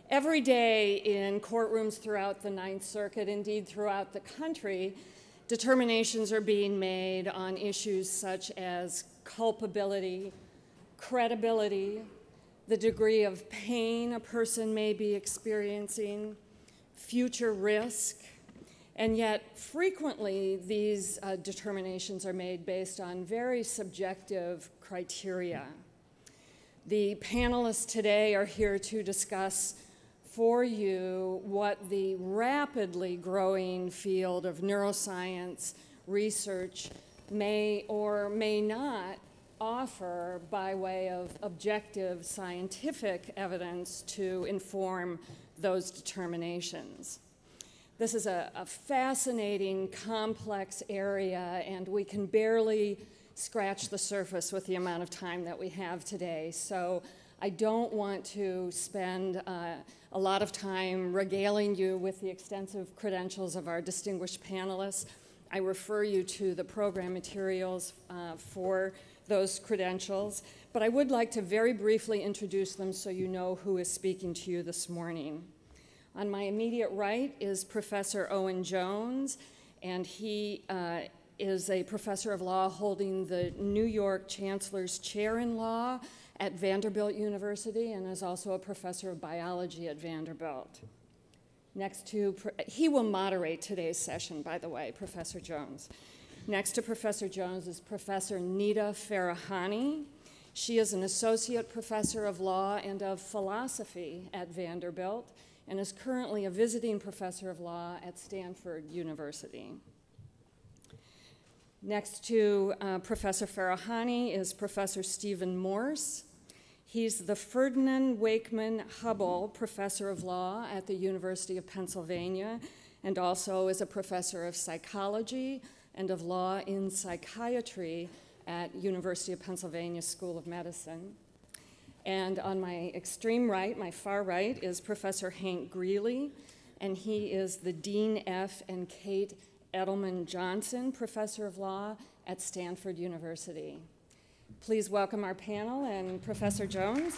Every day in courtrooms throughout the Ninth Circuit, indeed throughout the country, determinations are being made on issues such as culpability, credibility, the degree of pain a person may be experiencing, future risk, and yet frequently these determinations are made based on very subjective criteria. The panelists today are here to discuss for you what the rapidly growing field of neuroscience research may or may not offer by way of objective scientific evidence to inform those determinations. This is a fascinating, complex area, and we can barely scratch the surface with the amount of time that we have today. So I don't want to spend a lot of time regaling you with the extensive credentials of our distinguished panelists. I refer you to the program materials for those credentials, but I would like to very briefly introduce them so you know who is speaking to you this morning. On my immediate right is Professor Owen Jones, and he is a professor of law holding the New York Chancellor's Chair in Law at Vanderbilt University and is also a professor of biology at Vanderbilt. Next to, he will moderate today's session, by the way, Professor Jones. Next to Professor Jones is Professor Nita Farahani. She is an associate professor of law and of philosophy at Vanderbilt and is currently a visiting professor of law at Stanford University. Next to Professor Farahani is Professor Stephen Morse. He's the Ferdinand Wakeman Hubbell Professor of Law at the University of Pennsylvania and also is a professor of psychology and of law in psychiatry at University of Pennsylvania School of Medicine. And on my extreme right, my far right, is Professor Hank Greeley, and he is the Dean F. and Kate Edelman Johnson Professor of Law at Stanford University. Please welcome our panel and Professor Jones.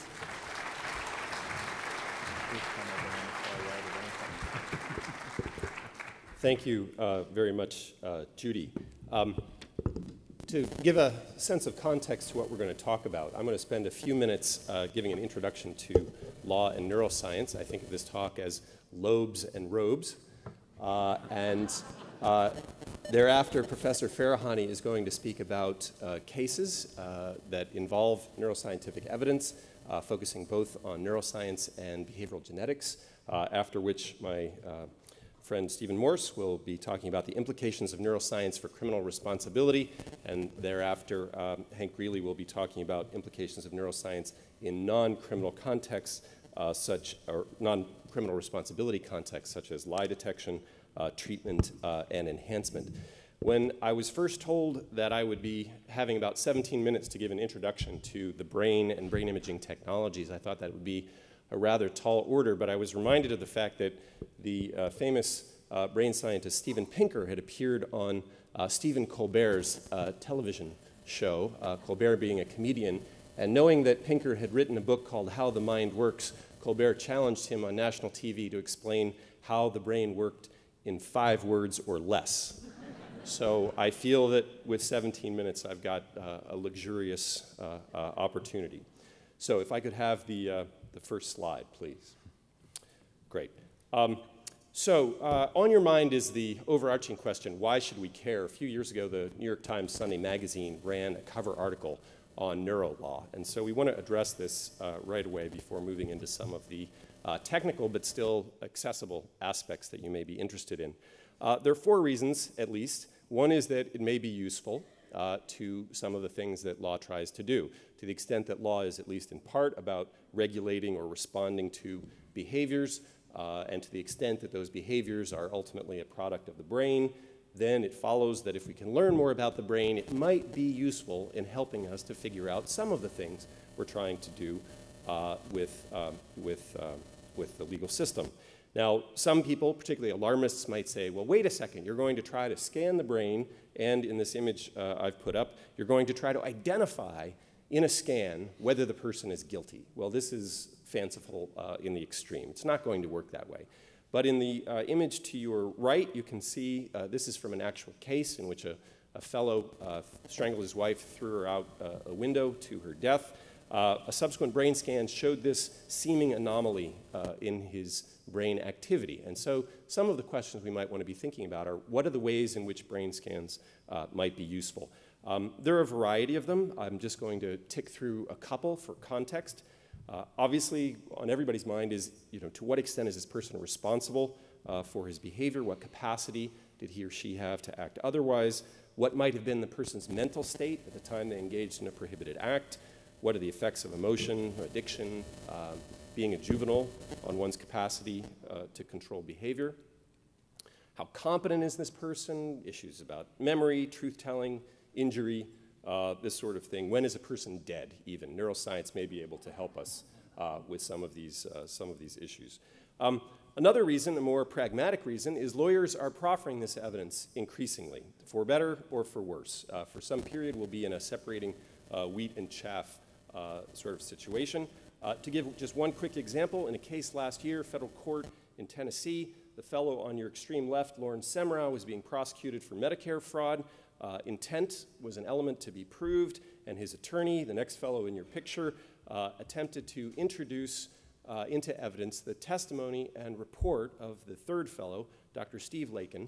Thank you very much, Judy. To give a sense of context to what we're going to talk about, I'm going to spend a few minutes giving an introduction to law and neuroscience. I think of this talk as lobes and robes. Thereafter, Professor Farahani is going to speak about cases that involve neuroscientific evidence, focusing both on neuroscience and behavioral genetics, after which my friend Stephen Morse will be talking about the implications of neuroscience for criminal responsibility, and thereafter Hank Greeley will be talking about implications of neuroscience in non-criminal contexts, non-criminal responsibility contexts, such as lie detection, treatment, and enhancement. When I was first told that I would be having about 17 minutes to give an introduction to the brain and brain imaging technologies, I thought that would be a rather tall order, but I was reminded of the fact that the famous brain scientist Steven Pinker had appeared on Stephen Colbert's television show, Colbert being a comedian, and knowing that Pinker had written a book called How the Mind Works, Colbert challenged him on national TV to explain how the brain worked in 5 words or less. So I feel that with 17 minutes I've got a luxurious opportunity. So if I could have the first slide, please. Great. On your mind is the overarching question, why should we care? A few years ago, the New York Times Sunday magazine ran a cover article on neurolaw. And so we want to address this right away before moving into some of the technical but still accessible aspects that you may be interested in. There are 4 reasons, at least. One is that it may be useful to some of the things that law tries to do, to the extent that law is at least in part about regulating or responding to behaviors, and to the extent that those behaviors are ultimately a product of the brain, then it follows that if we can learn more about the brain, it might be useful in helping us to figure out some of the things we're trying to do with the legal system. Now, some people, particularly alarmists, might say, well, wait a second, you're going to try to scan the brain, and in this image I've put up, you're going to try to identify in a scan whether the person is guilty. Well, this is fanciful in the extreme. It's not going to work that way. But in the image to your right, you can see this is from an actual case in which a fellow strangled his wife, threw her out a window to her death. A subsequent brain scan showed this seeming anomaly in his brain activity. And so some of the questions we might want to be thinking about are, what are the ways in which brain scans might be useful? There are a variety of them. I'm just going to tick through a couple for context. Obviously, on everybody's mind is, to what extent is this person responsible for his behavior? What capacity did he or she have to act otherwise? What might have been the person's mental state at the time they engaged in a prohibited act? What are the effects of emotion, addiction, being a juvenile on one's capacity to control behavior? How competent is this person? Issues about memory, truth-telling, injury, this sort of thing. When is a person dead, even? Neuroscience may be able to help us with some of these issues. Another reason, a more pragmatic reason, is lawyers are proffering this evidence increasingly, for better or for worse. For some period, we'll be in a separating wheat and chaff sort of situation. To give just one quick example, in a case last year, federal court in Tennessee, the fellow on your extreme left, Ramseyer, was being prosecuted for Medicare fraud. Intent was an element to be proved, and his attorney, the next fellow in your picture, attempted to introduce into evidence the testimony and report of the third fellow, Dr. Steve Lakin,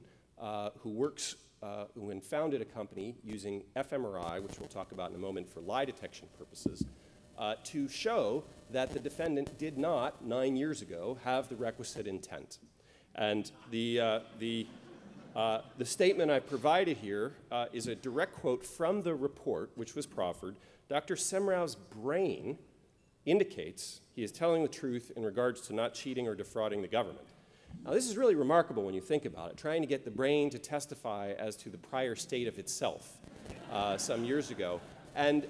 who founded a company using fMRI, which we'll talk about in a moment for lie detection purposes, to show that the defendant did not, 9 years ago, have the requisite intent. And the statement I provided here is a direct quote from the report, which was proffered. Dr. Semrau's brain indicates he is telling the truth in regards to not cheating or defrauding the government. Now, this is really remarkable when you think about it, trying to get the brain to testify as to the prior state of itself some years ago. And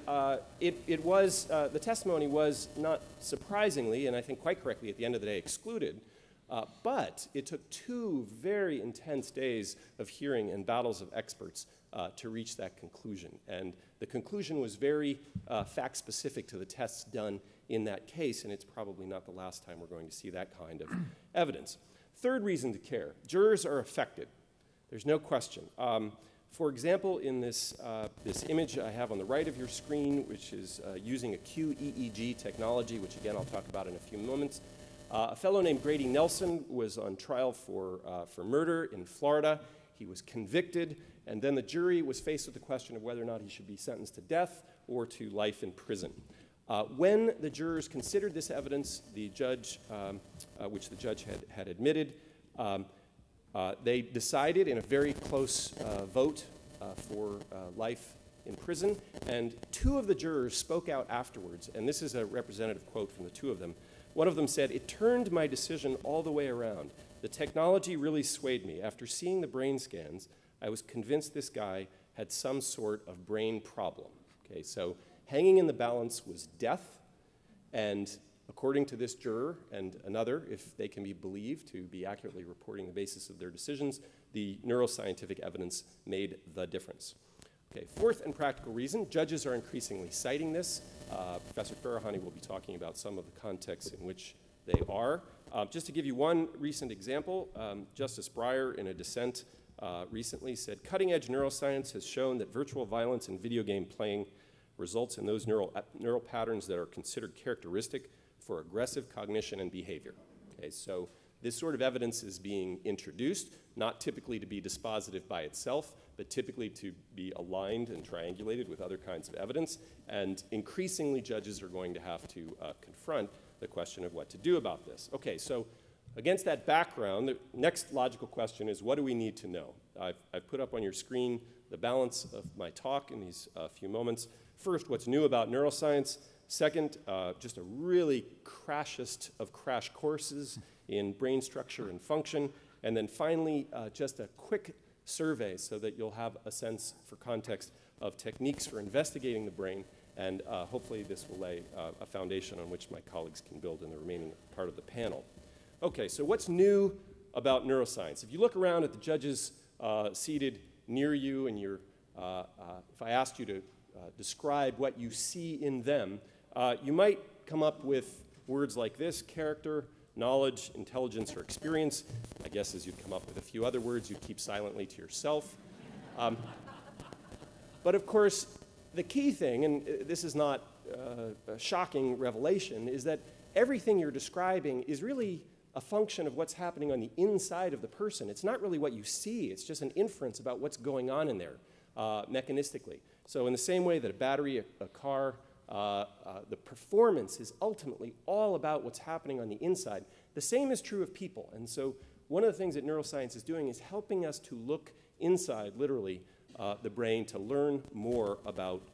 the testimony was not surprisingly, and I think quite correctly at the end of the day, excluded. But it took 2 very intense days of hearing and battles of experts to reach that conclusion. And the conclusion was very fact-specific to the tests done in that case, and it's probably not the last time we're going to see that kind of evidence. Third reason to care, jurors are affected. There's no question. For example, in this image I have on the right of your screen, which is using a QEEG technology, which again I'll talk about in a few moments, a fellow named Grady Nelson was on trial for murder in Florida. He was convicted, and then the jury was faced with the question of whether or not he should be sentenced to death or to life in prison. When the jurors considered this evidence, the judge, which the judge had admitted, they decided in a very close vote for life in prison, and 2 of the jurors spoke out afterwards, and this is a representative quote from the 2 of them. One of them said, "It turned my decision all the way around. The technology really swayed me. After seeing the brain scans, I was convinced this guy had some sort of brain problem." Okay, so hanging in the balance was death, and according to this juror and another, if they can be believed to be accurately reporting the basis of their decisions, the neuroscientific evidence made the difference. Okay, fourth and practical reason, judges are increasingly citing this. Professor Farahani will be talking about some of the contexts in which they are. Just to give you one recent example, Justice Breyer in a dissent recently said, "Cutting-edge neuroscience has shown that virtual violence in video game playing results in those neural patterns that are considered characteristic for aggressive cognition and behavior." Okay, so this sort of evidence is being introduced, not typically to be dispositive by itself, but typically to be aligned and triangulated with other kinds of evidence. And increasingly, judges are going to have to confront the question of what to do about this. Okay, so against that background, the next logical question is, what do we need to know? I've put up on your screen the balance of my talk in these few moments. First, what's new about neuroscience. Second, just a really crashest of crash courses in brain structure and function. And then finally, just a quick survey so that you'll have a sense for context of techniques for investigating the brain. And hopefully this will lay a foundation on which my colleagues can build in the remaining part of the panel. Okay, so what's new about neuroscience? If you look around at the judges seated near you, and if I asked you to describe what you see in them, you might come up with words like this: character, knowledge, intelligence, or experience. My guess is you'd come up with a few other words you'd keep silently to yourself. But of course, the key thing, and this is not a shocking revelation, is that everything you're describing is really a function of what's happening on the inside of the person. It's not really what you see. It's just an inference about what's going on in there mechanistically. So in the same way that a battery, a car, the performance is ultimately all about what's happening on the inside, the same is true of people. And so one of the things that neuroscience is doing is helping us to look inside, literally, the brain to learn more about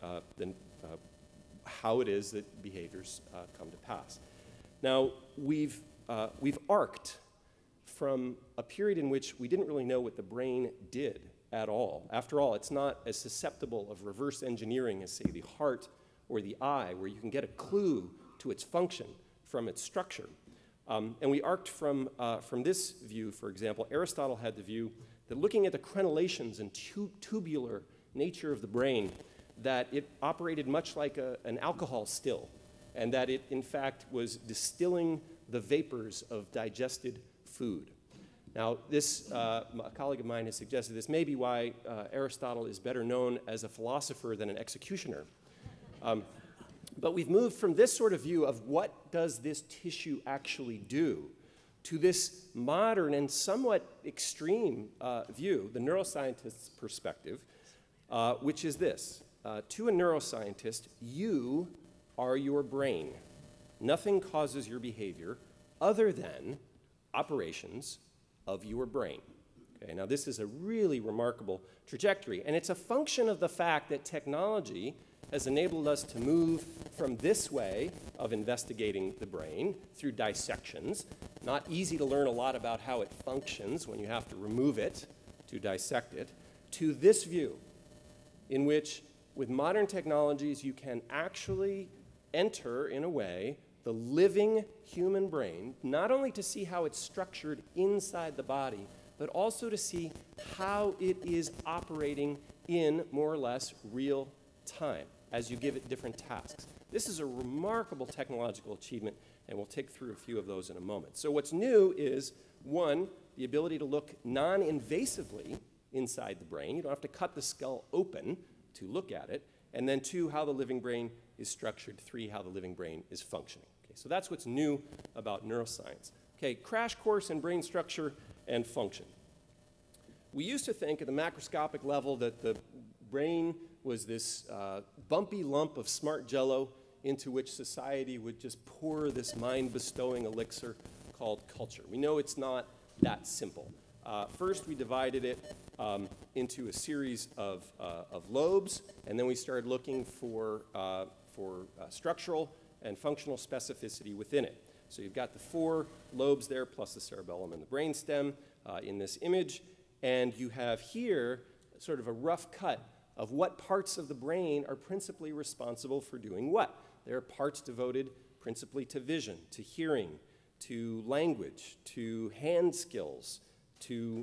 how it is that behaviors come to pass. Now, we've arced from a period in which we didn't really know what the brain did at all. After all, it's not as susceptible of reverse engineering as, say, the heart or the eye, where you can get a clue to its function from its structure. And we arced from this view, for example. Aristotle had the view that looking at the crenellations and tubular nature of the brain, that it operated much like an alcohol still, and that it, in fact, was distilling the vapors of digested food. Now, this, a colleague of mine has suggested this may be why Aristotle is better known as a philosopher than an executioner. But we've moved from this sort of view of what does this tissue actually do to this modern and somewhat extreme view, the neuroscientist's perspective, which is this. To a neuroscientist, you are your brain. Nothing causes your behavior other than operations of your brain. Okay, now this is a really remarkable trajectory, and it's a function of the fact that technology has enabled us to move from this way of investigating the brain through dissections. Not easy to learn a lot about how it functions when you have to remove it to dissect it, to this view in which with modern technologies you can actually enter, in a way, the living human brain, not only to see how it's structured inside the body, but also to see how it is operating in more or less real time as you give it different tasks. This is a remarkable technological achievement, and we'll take through a few of those in a moment. So what's new is, one, the ability to look non-invasively inside the brain. You don't have to cut the skull open to look at it. And then two, how the living brain is structured. Three, how the living brain is functioning. Okay, so that's what's new about neuroscience. Okay, crash course in brain structure and function. We used to think at the macroscopic level that the brain was this bumpy lump of smart jello into which society would just pour this mind-bestowing elixir called culture. We know it's not that simple. First, we divided it into a series of lobes, and then we started looking for structural and functional specificity within it. So you've got the 4 lobes there, plus the cerebellum and the brainstem in this image, and you have here sort of a rough cut of what parts of the brain are principally responsible for doing what. There are parts devoted principally to vision, to hearing, to language, to hand skills, to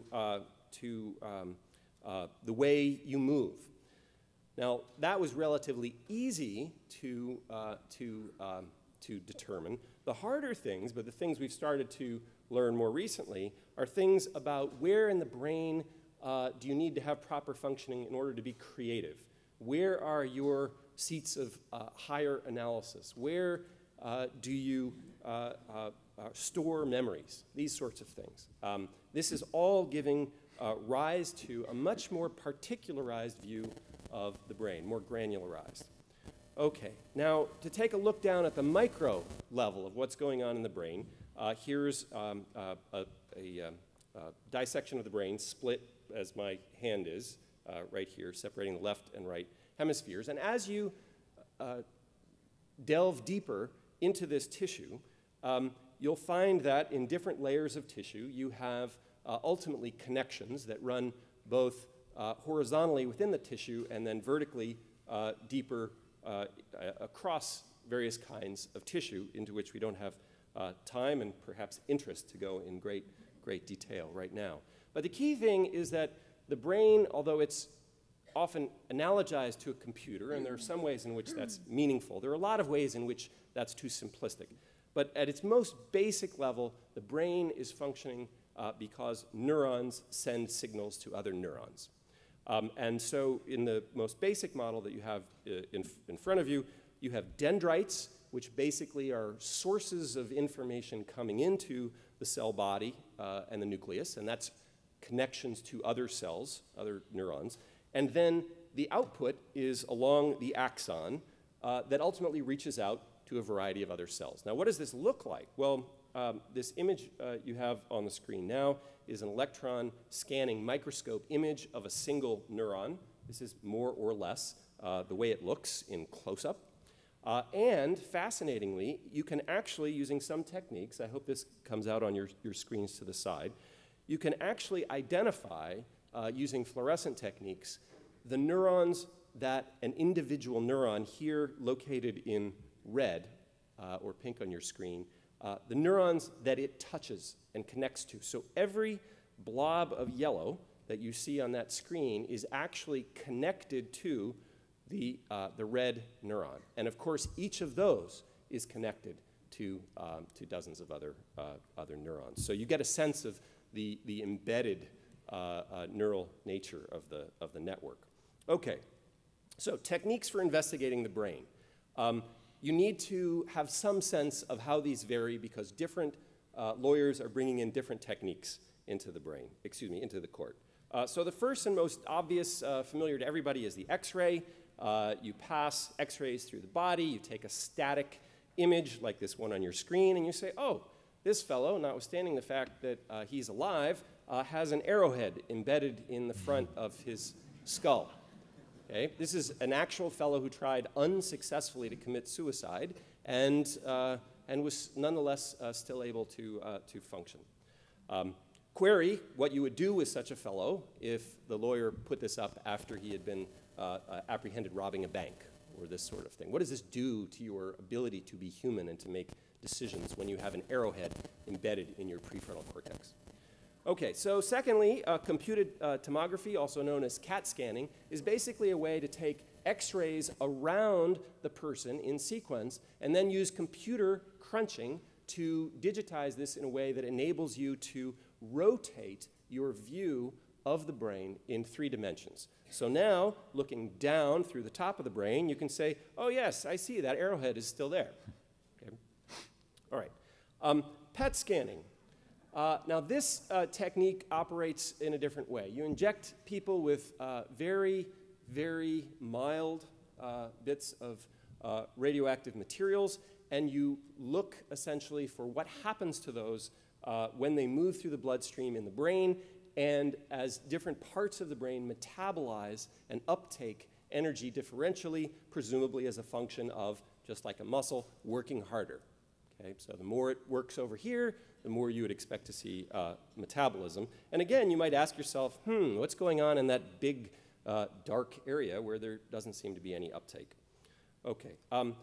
the way you move. Now, that was relatively easy to determine. The harder things, but the things we've started to learn more recently, are things about where in the brain do you need to have proper functioning in order to be creative? Where are your seats of higher analysis? Where do you store memories? These sorts of things. This is all giving rise to a much more particularized view of the brain, more granularized. Okay, now to take a look down at the micro level of what's going on in the brain, here's a dissection of the brain split as my hand is right here, separating the left and right hemispheres. And as you delve deeper into this tissue, you'll find that in different layers of tissue, you have ultimately connections that run both horizontally within the tissue and then vertically deeper across various kinds of tissue, into which we don't have time and perhaps interest to go in great detail right now. But the key thing is that the brain, although it's often analogized to a computer, and there are some ways in which that's meaningful. There are a lot of ways in which that's too simplistic. But at its most basic level, the brain is functioning because neurons send signals to other neurons. And so in the most basic model that you have in front of you, you have dendrites, which basically are sources of information coming into the cell body and the nucleus, and that's connections to other cells, other neurons. And then the output is along the axon that ultimately reaches out to a variety of other cells. Now, what does this look like? Well, this image you have on the screen now is an electron scanning microscope image of a single neuron. This is more or less the way it looks in close-up. And fascinatingly, you can actually, using some techniques, I hope this comes out on your screens to the side, you can actually identify, using fluorescent techniques, the neurons that an individual neuron, here located in red or pink on your screen, the neurons that it touches and connects to. So every blob of yellow that you see on that screen is actually connected to the red neuron. And of course, each of those is connected to dozens of other neurons. So you get a sense of the embedded neural nature of the network. Okay, so techniques for investigating the brain. You need to have some sense of how these vary because different lawyers are bringing in different techniques into the brain, into the court. So the first and most obvious, familiar to everybody, is the X-ray. You pass X-rays through the body, you take a static image like this one on your screen, and you say, oh, this fellow, notwithstanding the fact that he's alive, has an arrowhead embedded in the front of his skull. Okay? This is an actual fellow who tried unsuccessfully to commit suicide and was nonetheless still able to function. Query what you would do with such a fellow if the lawyer put this up after he had been apprehended robbing a bank or this sort of thing. What does this do to your ability to be human and to make decisions when you have an arrowhead embedded in your prefrontal cortex? Okay, so secondly, computed tomography, also known as CAT scanning, is basically a way to take X-rays around the person in sequence and then use computer crunching to digitize this in a way that enables you to rotate your view of the brain in 3 dimensions. So now, looking down through the top of the brain, you can say, oh yes, I see, that arrowhead is still there. Okay. All right. PET scanning. Now this technique operates in a different way. You inject people with very, very mild bits of radioactive materials, and you look essentially for what happens to those when they move through the bloodstream in the brain, and as different parts of the brain metabolize and uptake energy differentially, presumably as a function of, just like a muscle, working harder. Okay? So the more it works over here, the more you would expect to see metabolism. And again, you might ask yourself, what's going on in that big dark area where there doesn't seem to be any uptake? Okay.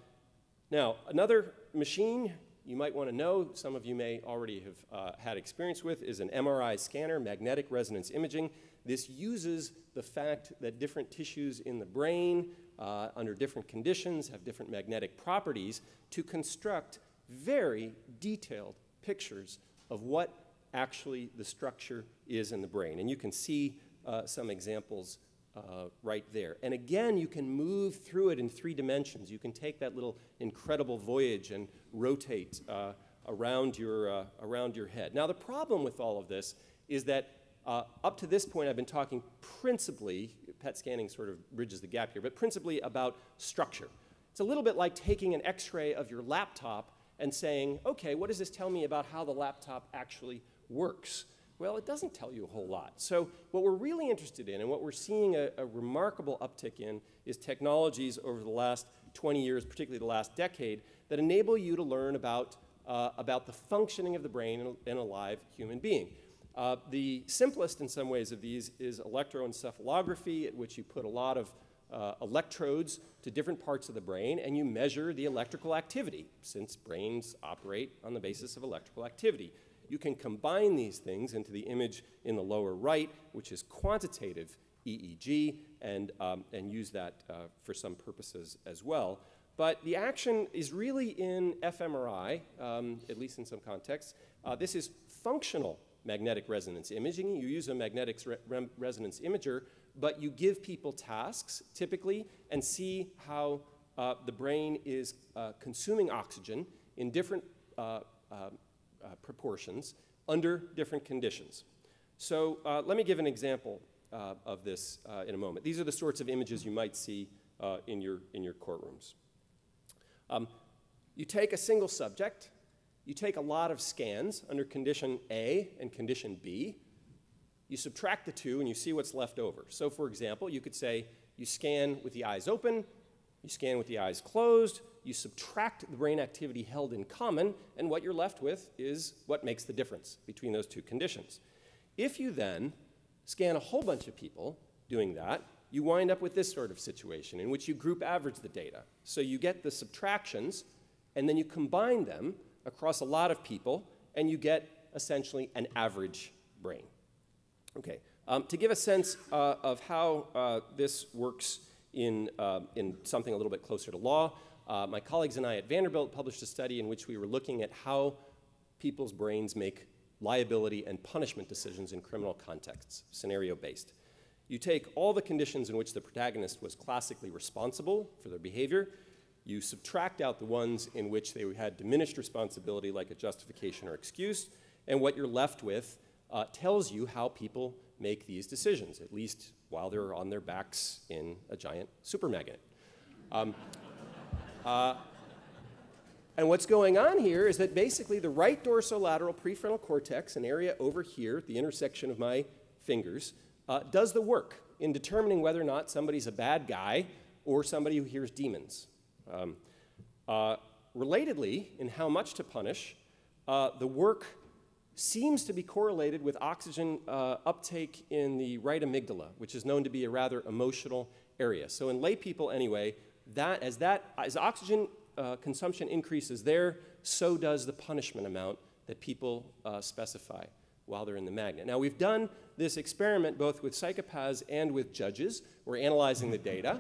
Now, another machine you might want to know, some of you may already have had experience with, is an MRI scanner, magnetic resonance imaging. This uses the fact that different tissues in the brain, under different conditions, have different magnetic properties to construct very detailed pictures of what actually the structure is in the brain. And you can see some examples right there. And again, you can move through it in 3 dimensions. You can take that little incredible voyage and rotate around your head. Now, the problem with all of this is that up to this point, I've been talking principally, PET scanning sort of bridges the gap here, but principally about structure. It's a little bit like taking an X-ray of your laptop and saying, okay, what does this tell me about how the laptop actually works? Well, it doesn't tell you a whole lot. So what we're really interested in and what we're seeing a remarkable uptick in is technologies over the last 20 years, particularly the last decade, that enable you to learn about the functioning of the brain in a live human being. The simplest in some ways of these is electroencephalography, at which you put a lot of electrodes to different parts of the brain and you measure the electrical activity, since brains operate on the basis of electrical activity. You can combine these things into the image in the lower right, which is quantitative EEG and use that for some purposes as well. But the action is really in fMRI, at least in some contexts. This is functional magnetic resonance imaging. You use a magnetic resonance imager, but you give people tasks, typically, and see how the brain is consuming oxygen in different proportions under different conditions. So let me give an example of this in a moment. These are the sorts of images you might see in your courtrooms. You take a single subject, you take a lot of scans under condition A and condition B, you subtract the two and you see what's left over. So for example, you could say you scan with the eyes open, you scan with the eyes closed, you subtract the brain activity held in common, and what you're left with is what makes the difference between those two conditions. If you then scan a whole bunch of people doing that, you wind up with this sort of situation in which you group average the data. So you get the subtractions, and then you combine them across a lot of people, and you get essentially an average brain. Okay, to give a sense of how this works in something a little bit closer to law, my colleagues and I at Vanderbilt published a study in which we were looking at how people's brains make liability and punishment decisions in criminal contexts, scenario-based. You take all the conditions in which the protagonist was classically responsible for their behavior, you subtract out the ones in which they had diminished responsibility, like a justification or excuse, and what you're left with tells you how people make these decisions, at least while they're on their backs in a giant supermagnet. And what's going on here is that basically the right dorsolateral prefrontal cortex, an area over here at the intersection of my fingers, does the work in determining whether or not somebody's a bad guy or somebody who hears demons. Relatedly, in how much to punish, the work seems to be correlated with oxygen uptake in the right amygdala, which is known to be a rather emotional area. So in lay people anyway, as oxygen consumption increases there, so does the punishment amount that people specify while they're in the magnet. Now, we've done this experiment both with psychopaths and with judges. We're analyzing the data.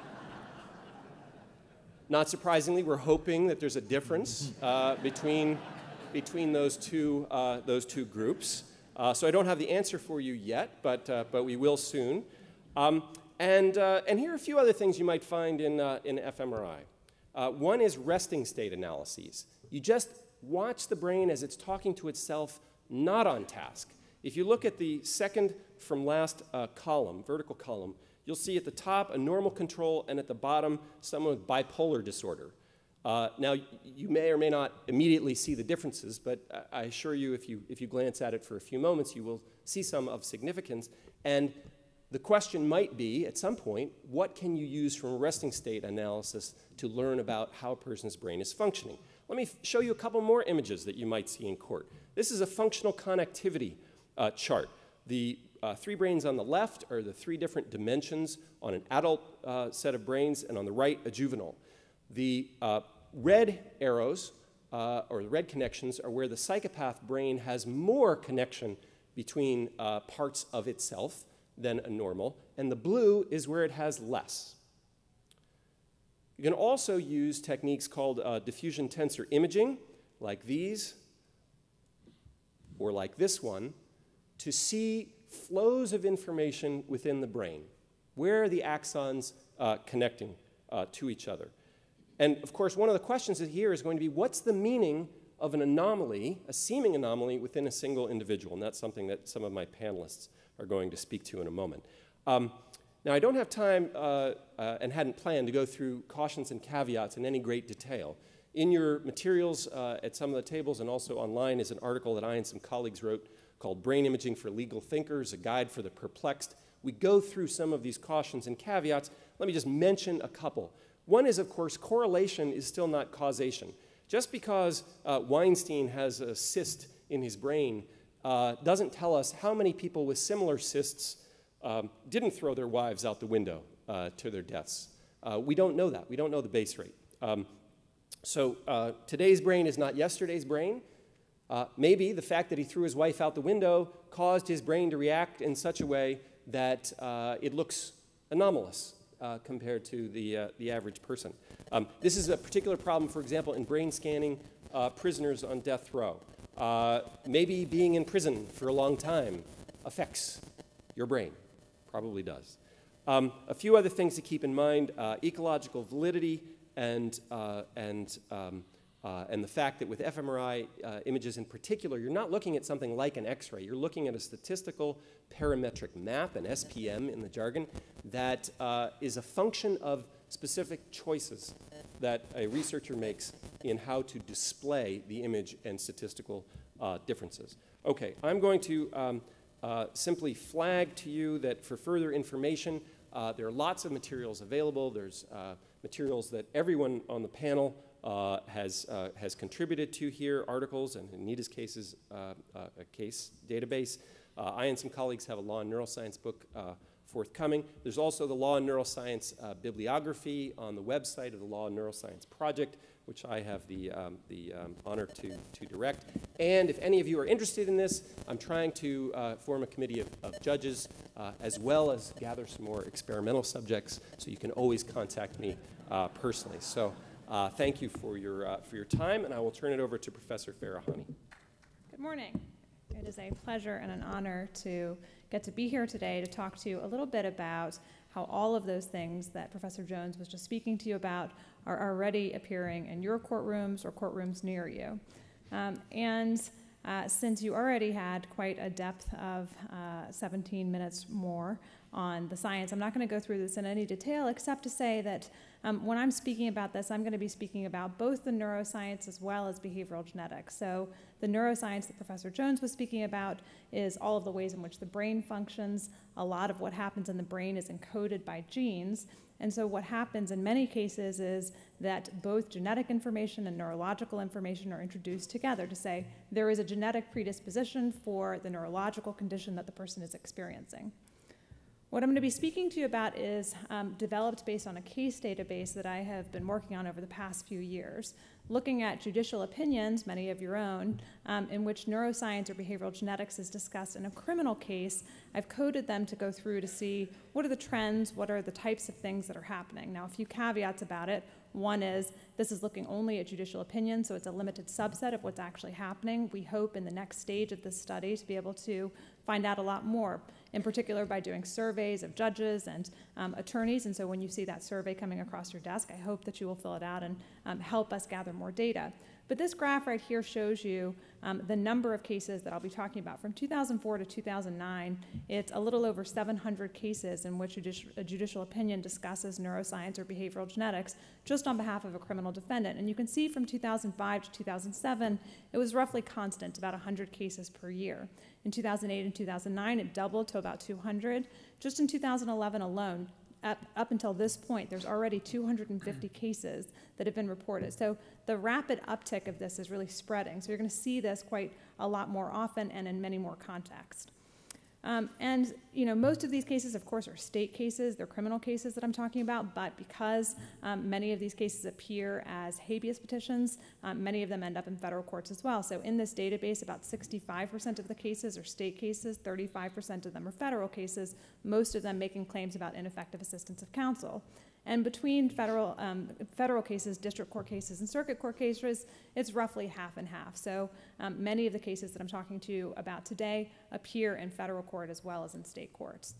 Not surprisingly, we're hoping that there's a difference between those two groups. So I don't have the answer for you yet, but we will soon. And here are a few other things you might find in fMRI. One is resting state analyses. You just watch the brain as it's talking to itself, not on task. If you look at the second from last column, vertical column, you'll see at the top a normal control, and at the bottom someone with bipolar disorder. Now, you may or may not immediately see the differences, but I assure you, if you glance at it for a few moments, you will see some of significance. And the question might be, at some point, what can you use from a resting state analysis to learn about how a person's brain is functioning? Let me show you a couple more images that you might see in court. This is a functional connectivity chart. The three brains on the left are the three different dimensions on an adult set of brains, and on the right, a juvenile. The red arrows, or the red connections, are where the psychopath brain has more connection between parts of itself than a normal, and the blue is where it has less. You can also use techniques called diffusion tensor imaging, like these, or like this one, to see flows of information within the brain. Where are the axons connecting to each other? And of course, one of the questions here is going to be, what's the meaning of an anomaly, a seeming anomaly, within a single individual? And that's something that some of my panelists are going to speak to in a moment. Now, I don't have time and hadn't planned to go through cautions and caveats in any great detail. In your materials at some of the tables and also online is an article that I and some colleagues wrote called Brain Imaging for Legal Thinkers, a guide for the perplexed. We go through some of these cautions and caveats. Let me just mention a couple. One is, of course, correlation is still not causation. Just because Weinstein has a cyst in his brain doesn't tell us how many people with similar cysts didn't throw their wives out the window to their deaths. We don't know that. We don't know the base rate. So today's brain is not yesterday's brain. Maybe the fact that he threw his wife out the window caused his brain to react in such a way that it looks anomalous compared to the average person. This is a particular problem, for example, in brain scanning prisoners on death row. Maybe being in prison for a long time affects your brain. Probably does. A few other things to keep in mind: ecological validity and the fact that with fMRI images in particular, you're not looking at something like an X-ray. You're looking at a statistical parametric map, an SPM in the jargon, that is a function of specific choices that a researcher makes in how to display the image and statistical differences. Okay, I'm going to simply flag to you that for further information, there are lots of materials available. There's materials that everyone on the panel has contributed to here, articles, and in Nita's cases, a case database. I and some colleagues have a law and neuroscience book forthcoming. There's also the law and neuroscience bibliography on the website of the Law and Neuroscience Project, which I have the honor to direct. And if any of you are interested in this, I'm trying to form a committee of judges as well as gather some more experimental subjects, so you can always contact me personally. So thank you for your time, and I will turn it over to Professor Farahani. Good morning. It is a pleasure and an honor to get to be here today to talk to you a little bit about how all of those things that Professor Jones was just speaking to you about are already appearing in your courtrooms or courtrooms near you. Since you already had quite a depth of 17 minutes more on the science, I'm not going to go through this in any detail except to say that when I'm speaking about this, I'm going to be speaking about both the neuroscience as well as behavioral genetics. So the neuroscience that Professor Jones was speaking about is all of the ways in which the brain functions. A lot of what happens in the brain is encoded by genes. And so what happens in many cases is that both genetic information and neurological information are introduced together to say there is a genetic predisposition for the neurological condition that the person is experiencing. What I'm going to be speaking to you about is developed based on a case database that I have been working on over the past few years, looking at judicial opinions, many of your own, in which neuroscience or behavioral genetics is discussed in a criminal case. I've coded them to go through to see what are the trends, what are the types of things that are happening. Now, a few caveats about it. One is this is looking only at judicial opinion, so it's a limited subset of what's actually happening. We hope in the next stage of this study to be able to find out a lot more, in particular by doing surveys of judges and attorneys. And so when you see that survey coming across your desk, I hope that you will fill it out and help us gather more data. But this graph right here shows you the number of cases that I'll be talking about. From 2004 to 2009, it's a little over 700 cases in which a judicial opinion discusses neuroscience or behavioral genetics just on behalf of a criminal defendant. And you can see from 2005 to 2007, it was roughly constant, about 100 cases per year. In 2008 and 2009, it doubled to about 200. Just in 2011 alone, up until this point, there's already 250 cases that have been reported. So the rapid uptick of this is really spreading. So you're going to see this quite a lot more often and in many more contexts. And most of these cases, of course, are state cases. They're criminal cases that I'm talking about. But because many of these cases appear as habeas petitions, many of them end up in federal courts as well. So in this database, about 65% of the cases are state cases, 35% of them are federal cases, most of them making claims about ineffective assistance of counsel. And between federal cases, district court cases, and circuit court cases, it's roughly half and half. So many of the cases that I'm talking to you about today appear in federal court as well as in state courts.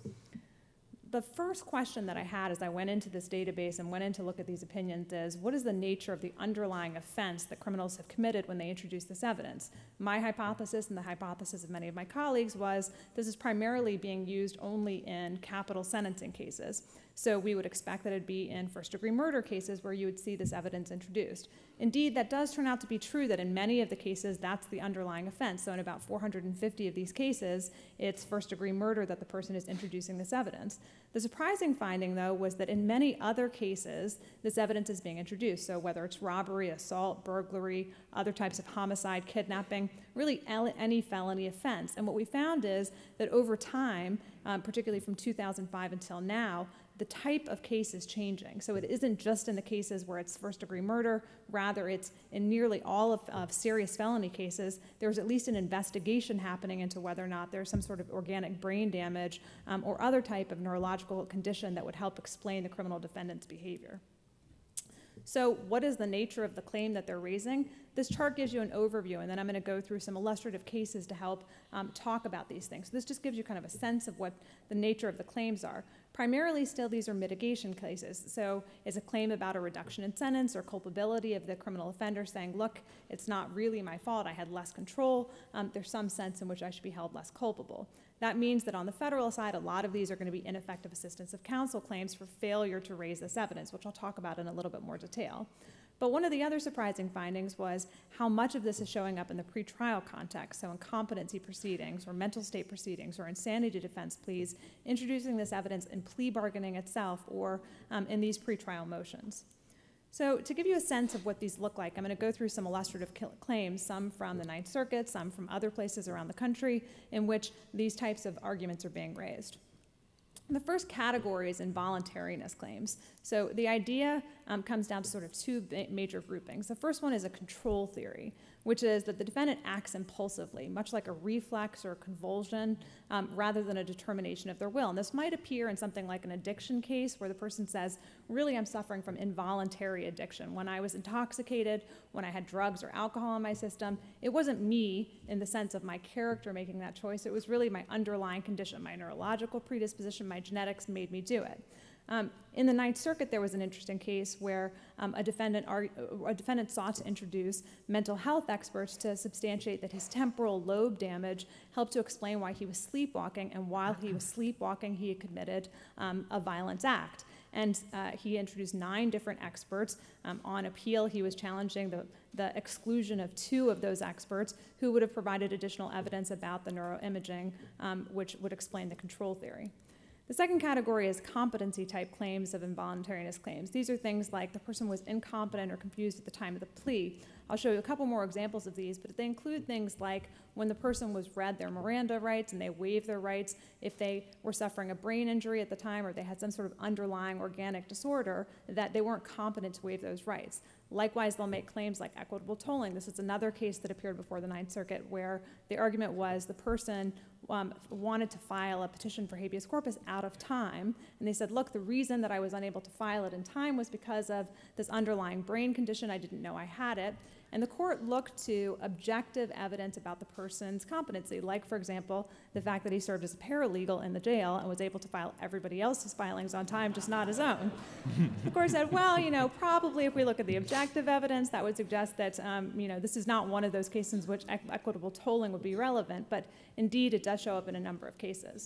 The first question that I had as I went into this database and went in to look at these opinions is, what is the nature of the underlying offense that criminals have committed when they introduce this evidence? My hypothesis and the hypothesis of many of my colleagues was this is primarily being used only in capital sentencing cases. So we would expect that it'd be in first-degree murder cases where you would see this evidence introduced. Indeed, that does turn out to be true, that in many of the cases, that's the underlying offense. So in about 450 of these cases, it's first-degree murder that the person is introducing this evidence. The surprising finding, though, was that in many other cases, this evidence is being introduced. So whether it's robbery, assault, burglary, other types of homicide, kidnapping, really any felony offense. And what we found is that over time, particularly from 2005 until now, the type of case is changing. So it isn't just in the cases where it's first-degree murder, rather it's in nearly all of serious felony cases, there's at least an investigation happening into whether or not there's some sort of organic brain damage or other type of neurological condition that would help explain the criminal defendant's behavior. So what is the nature of the claim that they're raising? This chart gives you an overview, and then I'm going to go through some illustrative cases to help talk about these things. So this just gives you kind of a sense of what the nature of the claims are. Primarily still, these are mitigation cases. So it's a claim about a reduction in sentence or culpability of the criminal offender saying, look, it's not really my fault, I had less control, there's some sense in which I should be held less culpable. That means that on the federal side, a lot of these are going to be ineffective assistance of counsel claims for failure to raise this evidence, which I'll talk about in a little bit more detail. But one of the other surprising findings was how much of this is showing up in the pretrial context, so in competency proceedings or mental state proceedings or insanity defense pleas, introducing this evidence in plea bargaining itself or in these pretrial motions. So to give you a sense of what these look like, I'm going to go through some illustrative claims, some from the Ninth Circuit, some from other places around the country, in which these types of arguments are being raised. The first category is involuntariness claims. So the idea comes down to sort of two major groupings. The first one is a control theory, which is that the defendant acts impulsively, much like a reflex or a convulsion, rather than a determination of their will. And this might appear in something like an addiction case where the person says, really, I'm suffering from involuntary addiction. When I was intoxicated, when I had drugs or alcohol in my system, it wasn't me in the sense of my character making that choice. It was really my underlying condition, my neurological predisposition, my genetics made me do it. In the Ninth Circuit, there was an interesting case where a defendant sought to introduce mental health experts to substantiate that his temporal lobe damage helped to explain why he was sleepwalking, and while he was sleepwalking, he had committed a violent act. And he introduced 9 different experts. On appeal, he was challenging the exclusion of 2 of those experts who would have provided additional evidence about the neuroimaging, which would explain the control theory. The second category is competency-type claims of involuntariness claims. These are things like the person was incompetent or confused at the time of the plea. I'll show you a couple more examples of these, but they include things like when the person was read their Miranda rights and they waived their rights, if they were suffering a brain injury at the time or they had some sort of underlying organic disorder, that they weren't competent to waive those rights. Likewise, they'll make claims like equitable tolling. This is another case that appeared before the Ninth Circuit where the argument was the person wanted to file a petition for habeas corpus out of time, and they said, look, the reason that I was unable to file it in time was because of this underlying brain condition. I didn't know I had it. And the court looked to objective evidence about the person's competency, like, for example, the fact that he served as a paralegal in the jail and was able to file everybody else's filings on time, just not his own. The court said, well, probably if we look at the objective evidence, that would suggest that, this is not one of those cases in which equitable tolling would be relevant, but indeed it does show up in a number of cases.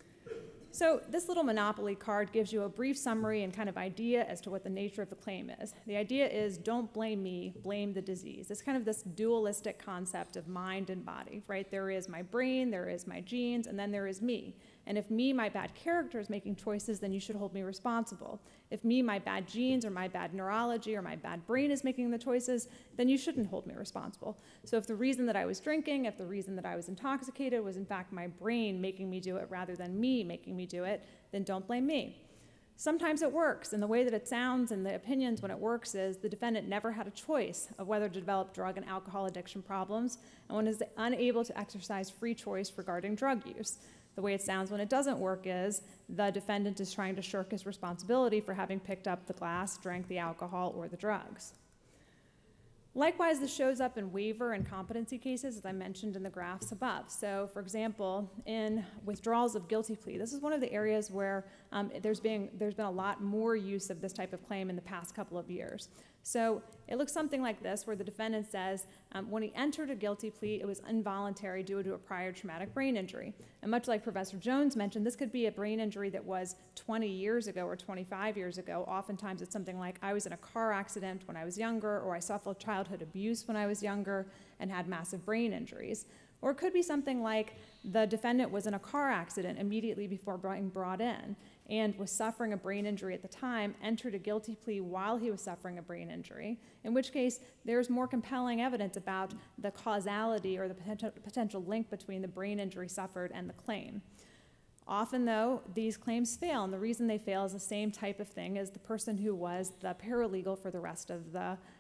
So this little Monopoly card gives you a brief summary and kind of idea as to what the nature of the claim is. The idea is don't blame me, blame the disease. It's kind of this dualistic concept of mind and body, right? There is my brain, there is my genes, and then there is me. And if me, my bad character, is making choices, then you should hold me responsible. If me, my bad genes, or my bad neurology, or my bad brain is making the choices, then you shouldn't hold me responsible. So if the reason that I was drinking, if the reason that I was intoxicated was in fact my brain making me do it rather than me making me do it, then don't blame me. Sometimes it works, and the way that it sounds and the opinions when it works is the defendant never had a choice of whether to develop drug and alcohol addiction problems, and one is unable to exercise free choice regarding drug use. The way it sounds when it doesn't work is the defendant is trying to shirk his responsibility for having picked up the glass, drank the alcohol, or the drugs. Likewise, this shows up in waiver and competency cases, as I mentioned in the graphs above. So, for example, in withdrawals of guilty plea, this is one of the areas where there's been a lot more use of this type of claim in the past couple of years. So it looks something like this, where the defendant says, when he entered a guilty plea, it was involuntary due to a prior traumatic brain injury. And much like Professor Jones mentioned, this could be a brain injury that was 20 years ago or 25 years ago. Oftentimes it's something like, I was in a car accident when I was younger, or I suffered childhood abuse when I was younger and had massive brain injuries. Or it could be something like the defendant was in a car accident immediately before being brought in and was suffering a brain injury at the time, entered a guilty plea while he was suffering a brain injury, in which case there's more compelling evidence about the causality or the potential link between the brain injury suffered and the claim. Often, though, these claims fail, and the reason they fail is the same type of thing as the person who was the paralegal for the rest of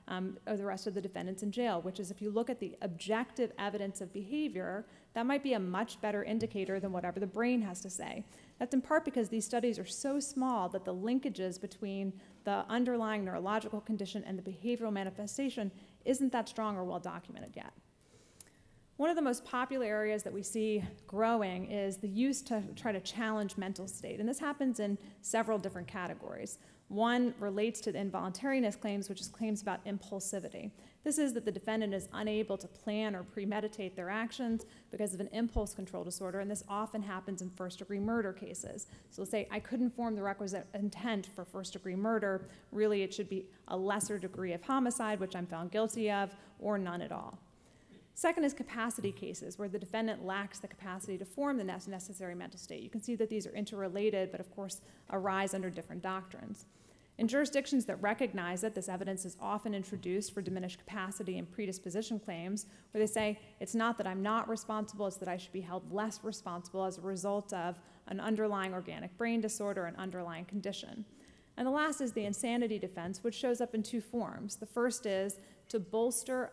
the defendants in jail, which is if you look at the objective evidence of behavior, that might be a much better indicator than whatever the brain has to say. That's in part because these studies are so small that the linkages between the underlying neurological condition and the behavioral manifestation isn't that strong or well documented yet. One of the most popular areas that we see growing is the use to try to challenge mental state, and this happens in several different categories. One relates to the involuntariness claims, which is claims about impulsivity. This is that the defendant is unable to plan or premeditate their actions because of an impulse control disorder, and this often happens in first-degree murder cases. So let's say, I couldn't form the requisite intent for first-degree murder. Really, it should be a lesser degree of homicide, which I'm found guilty of, or none at all. Second is capacity cases, where the defendant lacks the capacity to form the necessary mental state. You can see that these are interrelated, but of course arise under different doctrines. In jurisdictions that recognize that this evidence is often introduced for diminished capacity and predisposition claims, where they say, it's not that I'm not responsible, it's that I should be held less responsible as a result of an underlying organic brain disorder, an underlying condition. And the last is the insanity defense, which shows up in two forms. The first is to bolster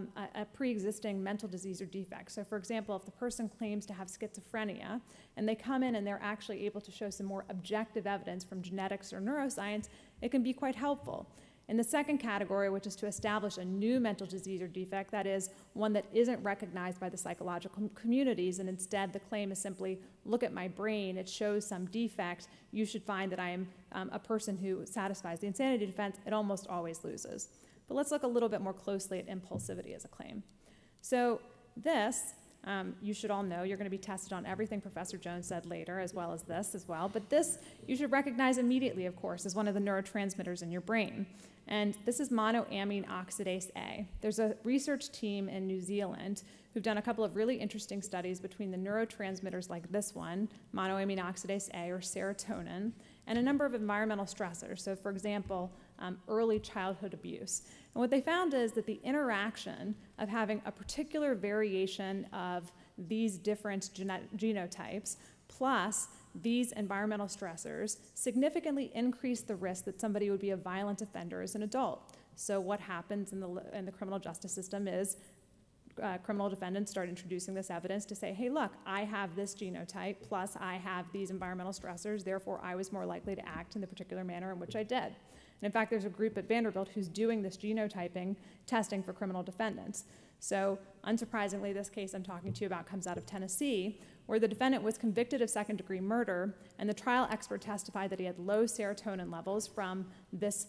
a pre-existing mental disease or defect. So for example, if the person claims to have schizophrenia and they come in and they're actually able to show some more objective evidence from genetics or neuroscience, it can be quite helpful. In the second category, which is to establish a new mental disease or defect, that is one that isn't recognized by the psychological communities, and instead the claim is simply, look at my brain, it shows some defect, you should find that I am a person who satisfies the insanity defense, it almost always loses. But let's look a little bit more closely at impulsivity as a claim. So this, you should all know, you're going to be tested on everything Professor Jones said later, as well as this as well. But this, you should recognize immediately, of course, as one of the neurotransmitters in your brain. And this is monoamine oxidase A. There's a research team in New Zealand who've done a couple of really interesting studies between the neurotransmitters like this one, monoamine oxidase A, or serotonin, and a number of environmental stressors. So for example, early childhood abuse. And what they found is that the interaction of having a particular variation of these different genotypes plus these environmental stressors significantly increase the risk that somebody would be a violent offender as an adult. So what happens in the criminal justice system is criminal defendants start introducing this evidence to say, hey, look, I have this genotype, plus I have these environmental stressors, therefore I was more likely to act in the particular manner in which I did. And in fact, there's a group at Vanderbilt who's doing this genotyping testing for criminal defendants. So unsurprisingly, this case I'm talking to you about comes out of Tennessee, where the defendant was convicted of second-degree murder, and the trial expert testified that he had low serotonin levels from this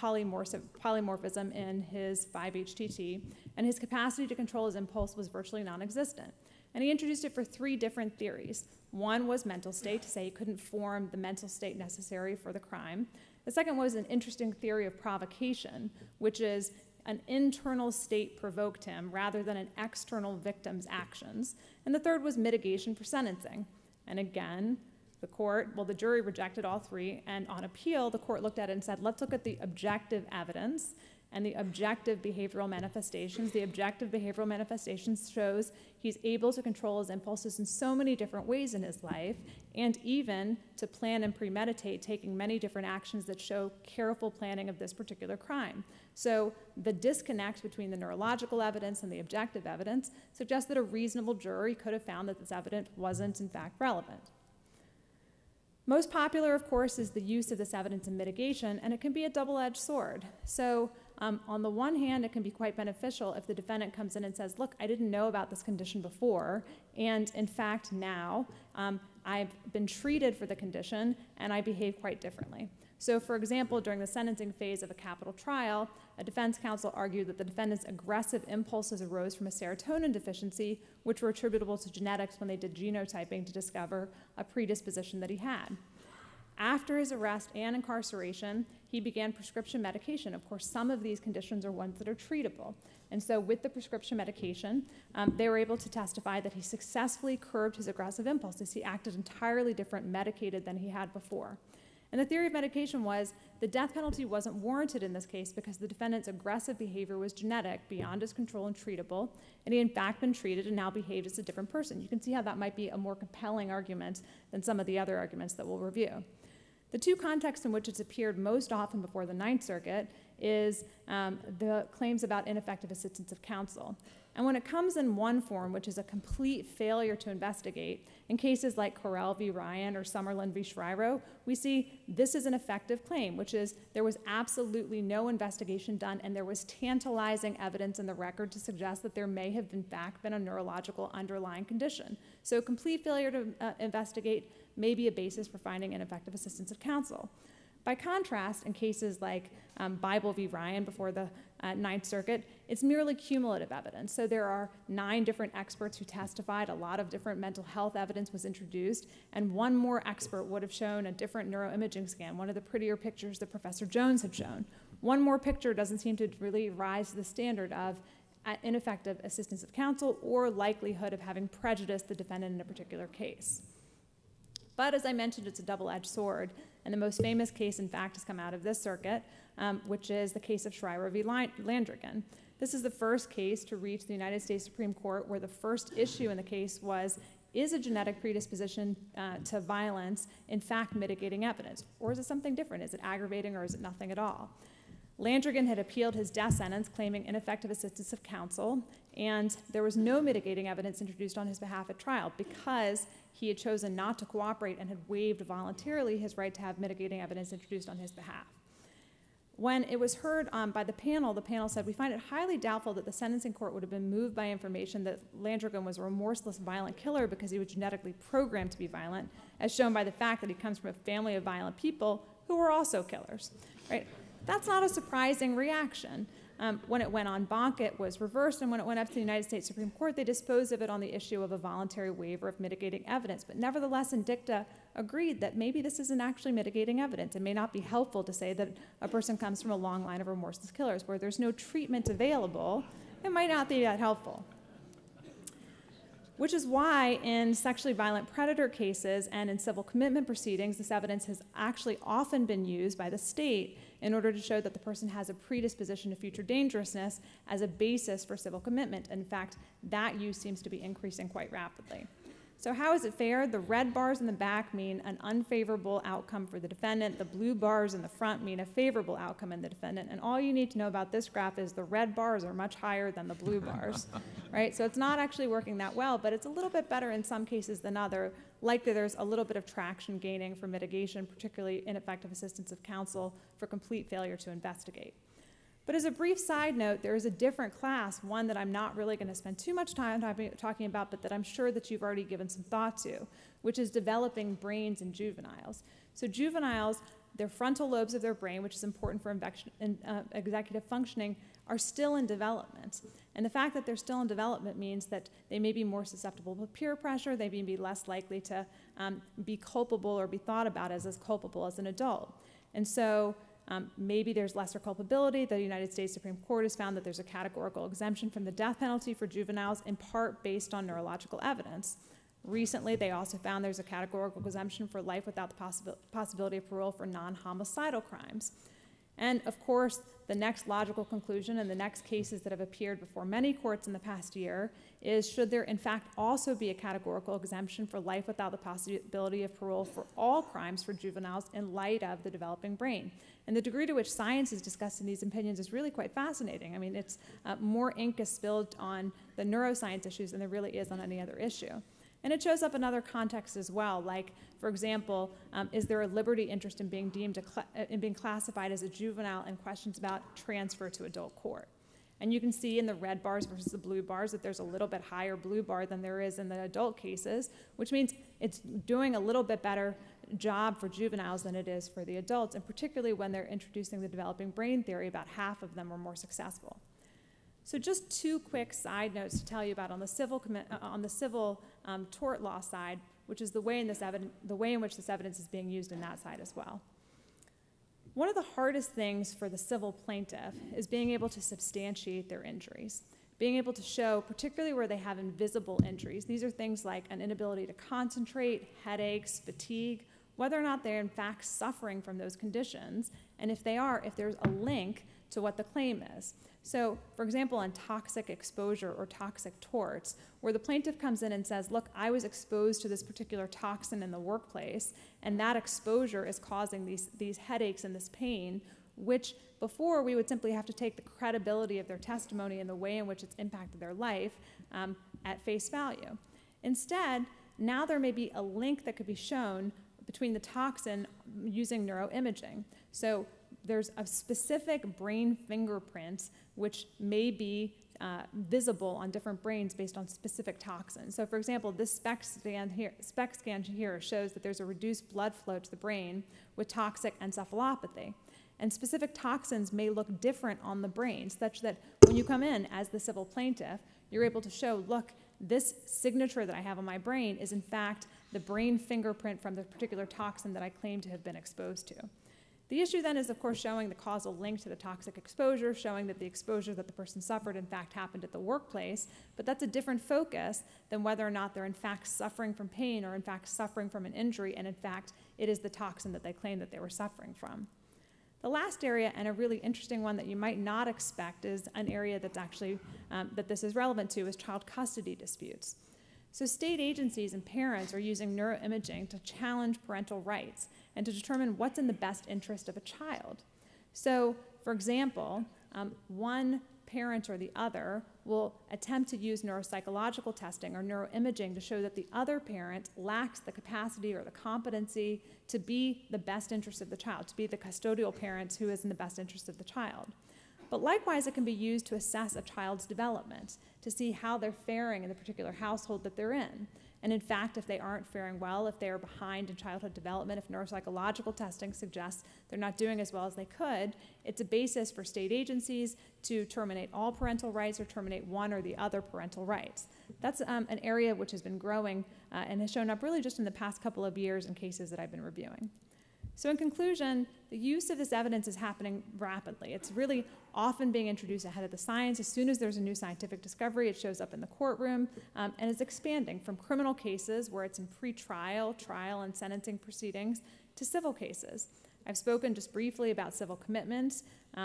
polymorphism in his 5-HTT, and his capacity to control his impulse was virtually non-existent. And he introduced it for 3 different theories. One was mental state, to say he couldn't form the mental state necessary for the crime. The second was an interesting theory of provocation, which is an internal state provoked him rather than an external victim's actions. And the third was mitigation for sentencing. And again, the jury rejected all 3, and on appeal, the court looked at it and said, let's look at the objective evidence and the objective behavioral manifestations. The objective behavioral manifestations shows he's able to control his impulses in so many different ways in his life, and even to plan and premeditate, taking many different actions that show careful planning of this particular crime. So the disconnect between the neurological evidence and the objective evidence suggests that a reasonable jury could have found that this evidence wasn't in fact relevant. Most popular, of course, is the use of this evidence in mitigation, and it can be a double-edged sword. So on the one hand, it can be quite beneficial if the defendant comes in and says, look, I didn't know about this condition before, and in fact now I've been treated for the condition and I behave quite differently. So for example, during the sentencing phase of a capital trial, a defense counsel argued that the defendant's aggressive impulses arose from a serotonin deficiency, which were attributable to genetics when they did genotyping to discover a predisposition that he had. After his arrest and incarceration, he began prescription medication. Of course, some of these conditions are ones that are treatable. And so with the prescription medication, they were able to testify that he successfully curbed his aggressive impulses. He acted entirely different medicated than he had before. And the theory of medication was the death penalty wasn't warranted in this case because the defendant's aggressive behavior was genetic, beyond his control and treatable, and he had in fact been treated and now behaved as a different person. You can see how that might be a more compelling argument than some of the other arguments that we'll review. The two contexts in which it's appeared most often before the Ninth Circuit is the claims about ineffective assistance of counsel. And when it comes in one form, which is a complete failure to investigate, in cases like Correll v. Ryan or Summerlin v. Shriro, we see this is an effective claim, which is there was absolutely no investigation done and there was tantalizing evidence in the record to suggest that there may have in fact been a neurological underlying condition. So complete failure to investigate may be a basis for finding ineffective assistance of counsel. By contrast, in cases like Bible v. Ryan before the Ninth Circuit, it's merely cumulative evidence. So there are 9 different experts who testified, a lot of different mental health evidence was introduced, and one more expert would have shown a different neuroimaging scan, one of the prettier pictures that Professor Jones had shown. One more picture doesn't seem to really rise to the standard of ineffective assistance of counsel or likelihood of having prejudiced the defendant in a particular case. But as I mentioned, it's a double-edged sword, and the most famous case, in fact, has come out of this circuit, which is the case of Shriro v. Landrigan. This is the first case to reach the United States Supreme Court where the first issue in the case was, is a genetic predisposition to violence in fact mitigating evidence? Or is it something different? Is it aggravating or is it nothing at all? Landrigan had appealed his death sentence, claiming ineffective assistance of counsel, and there was no mitigating evidence introduced on his behalf at trial because he had chosen not to cooperate and had waived voluntarily his right to have mitigating evidence introduced on his behalf. When it was heard by the panel said, we find it highly doubtful that the sentencing court would have been moved by information that Landrigan was a remorseless violent killer because he was genetically programmed to be violent, as shown by the fact that he comes from a family of violent people who were also killers, right? That's not a surprising reaction. When it went on banc, it was reversed, and when it went up to the United States Supreme Court, they disposed of it on the issue of a voluntary waiver of mitigating evidence. But nevertheless, in dicta, agreed that maybe this isn't actually mitigating evidence. It may not be helpful to say that a person comes from a long line of remorseless killers. Where there's no treatment available, it might not be that helpful. Which is why in sexually violent predator cases and in civil commitment proceedings, this evidence has actually often been used by the state in order to show that the person has a predisposition to future dangerousness as a basis for civil commitment. In fact, that use seems to be increasing quite rapidly. So how is it fair? The red bars in the back mean an unfavorable outcome for the defendant. The blue bars in the front mean a favorable outcome in the defendant. And all you need to know about this graph is the red bars are much higher than the blue bars, right? So it's not actually working that well, but it's a little bit better in some cases than other. Likely there's a little bit of traction gaining for mitigation, particularly ineffective assistance of counsel for complete failure to investigate. But as a brief side note, there is a different class, one that I'm not really going to spend too much time talking about, but that I'm sure that you've already given some thought to, which is developing brains in juveniles. So juveniles, their frontal lobes of their brain, which is important for executive functioning, are still in development. And the fact that they're still in development means that they may be more susceptible to peer pressure, they may be less likely to be culpable or be thought about as culpable as an adult. And so maybe there's lesser culpability. The United States Supreme Court has found that there's a categorical exemption from the death penalty for juveniles, in part based on neurological evidence. Recently, they also found there's a categorical exemption for life without the possibility of parole for non-homicidal crimes. And of course, the next logical conclusion and the next cases that have appeared before many courts in the past year is, should there in fact also be a categorical exemption for life without the possibility of parole for all crimes for juveniles in light of the developing brain? And the degree to which science is discussed in these opinions is really quite fascinating. I mean, it's more ink is spilled on the neuroscience issues than there really is on any other issue. And it shows up in other contexts as well, like, for example, is there a liberty interest in being deemed in being classified as a juvenile and questions about transfer to adult court? And you can see in the red bars versus the blue bars that there's a little bit higher blue bar than there is in the adult cases, which means it's doing a little bit better job for juveniles than it is for the adults, and particularly when they're introducing the developing brain theory, about half of them are more successful. So just two quick side notes to tell you about on the civil tort law side, which is the way in which this evidence is being used in that side as well. One of the hardest things for the civil plaintiff is being able to substantiate their injuries, being able to show, particularly where they have invisible injuries. These are things like an inability to concentrate, headaches, fatigue, whether or not they're in fact suffering from those conditions, and if they are, if there's a link to what the claim is. So, for example, on toxic exposure or toxic torts, where the plaintiff comes in and says, look, I was exposed to this particular toxin in the workplace, and that exposure is causing these headaches and this pain, which before we would simply have to take the credibility of their testimony and the way in which it's impacted their life at face value. Instead, now there may be a link that could be shown between the toxin using neuroimaging. So there's a specific brain fingerprint which may be visible on different brains based on specific toxins. So for example, this SPECT scan here shows that there's a reduced blood flow to the brain with toxic encephalopathy. And specific toxins may look different on the brain, such that when you come in as the civil plaintiff, you're able to show, look, this signature that I have on my brain is in fact the brain fingerprint from the particular toxin that I claim to have been exposed to. The issue then is, of course, showing the causal link to the toxic exposure, showing that the exposure that the person suffered in fact happened at the workplace, but that's a different focus than whether or not they're in fact suffering from pain or in fact suffering from an injury, and in fact it is the toxin that they claim that they were suffering from. The last area, and a really interesting one that you might not expect, is an area that's actually, that this is relevant to, is child custody disputes. So state agencies and parents are using neuroimaging to challenge parental rights and to determine what's in the best interest of a child. So, for example, one parent or the other will attempt to use neuropsychological testing or neuroimaging to show that the other parent lacks the capacity or the competency to be the best interest of the child, to be the custodial parent who is in the best interest of the child. But likewise, it can be used to assess a child's development, to see how they're faring in the particular household that they're in. And in fact, if they aren't faring well, if they are behind in childhood development, if neuropsychological testing suggests they're not doing as well as they could, it's a basis for state agencies to terminate all parental rights or terminate one or the other parental rights. That's an area which has been growing and has shown up really just in the past couple of years in cases that I've been reviewing. So in conclusion, the use of this evidence is happening rapidly. It's really often being introduced ahead of the science. As soon as there's a new scientific discovery, it shows up in the courtroom, and it's expanding from criminal cases where it's in pre-trial, trial, and sentencing proceedings to civil cases. I've spoken just briefly about civil commitments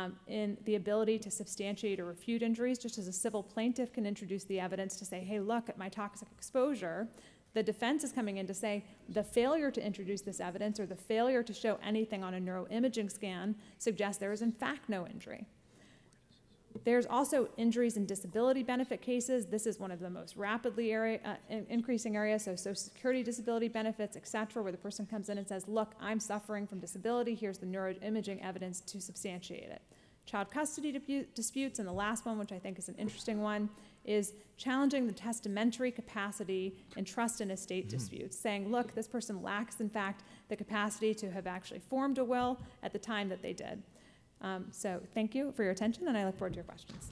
in the ability to substantiate or refute injuries, just as a civil plaintiff can introduce the evidence to say, hey, look at my toxic exposure. The defense is coming in to say the failure to introduce this evidence or the failure to show anything on a neuroimaging scan suggests there is in fact no injury. There's also injuries and disability benefit cases. This is one of the most rapidly increasing areas, so Social Security disability benefits, et cetera, where the person comes in and says, look, I'm suffering from disability, here's the neuroimaging evidence to substantiate it. Child custody disputes, and the last one, which I think is an interesting one, is challenging the testamentary capacity and trust and estate disputes, saying, look, this person lacks, in fact, the capacity to have actually formed a will at the time that they did. So thank you for your attention, and I look forward to your questions.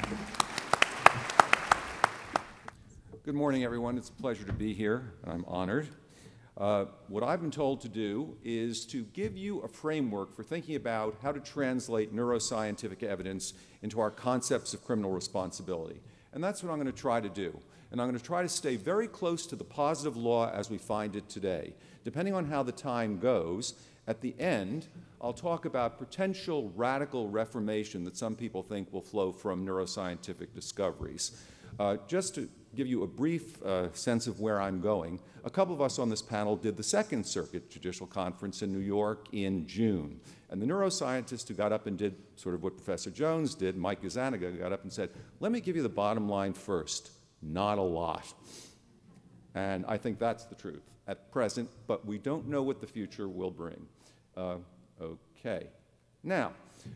Good morning, everyone. It's a pleasure to be here, and I'm honored. What I've been told to do is to give you a framework for thinking about how to translate neuroscientific evidence into our concepts of criminal responsibility. And that's what I'm going to try to do. And I'm going to try to stay very close to the positive law as we find it today. Depending on how the time goes, at the end, I'll talk about potential radical reformation that some people think will flow from neuroscientific discoveries. Just to give you a brief sense of where I'm going, a couple of us on this panel did the Second Circuit Judicial Conference in New York in June. And the neuroscientist who got up and did sort of what Professor Jones did, Mike Gazzaniga, got up and said, let me give you the bottom line first, not a lot. And I think that's the truth at present, but we don't know what the future will bring. Okay. Now,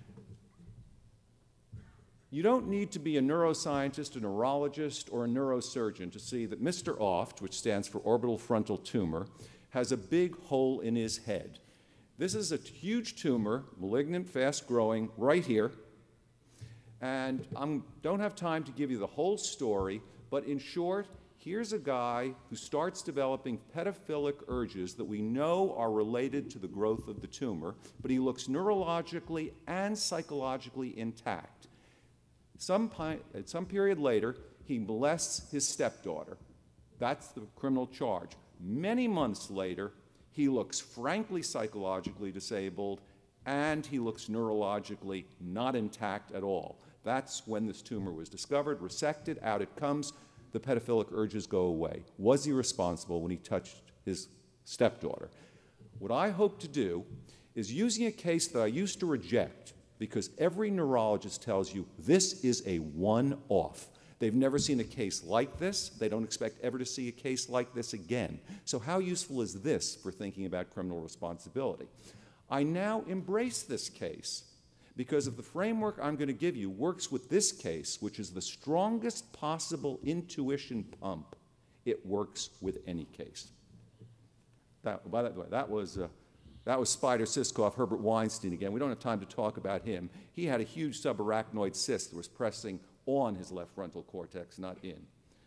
you don't need to be a neuroscientist, a neurologist, or a neurosurgeon to see that Mr. Oft, which stands for orbital frontal tumor, has a big hole in his head. This is a huge tumor, malignant, fast-growing, right here. And I don't have time to give you the whole story, but in short, here's a guy who starts developing pedophilic urges that we know are related to the growth of the tumor, but he looks neurologically and psychologically intact. At some period later, he molests his stepdaughter. That's the criminal charge. Many months later, he looks frankly psychologically disabled, and he looks neurologically not intact at all. That's when this tumor was discovered, resected, out it comes, the pedophilic urges go away. Was he responsible when he touched his stepdaughter? What I hope to do is, using a case that I used to reject, because every neurologist tells you this is a one-off. They've never seen a case like this. They don't expect ever to see a case like this again. So how useful is this for thinking about criminal responsibility? I now embrace this case because if the framework I'm going to give you works with this case, which is the strongest possible intuition pump, it works with any case. By the way, that was Spider Siskoff, Herbert Weinstein again. We don't have time to talk about him. He had a huge subarachnoid cyst that was pressing on his left frontal cortex, not in.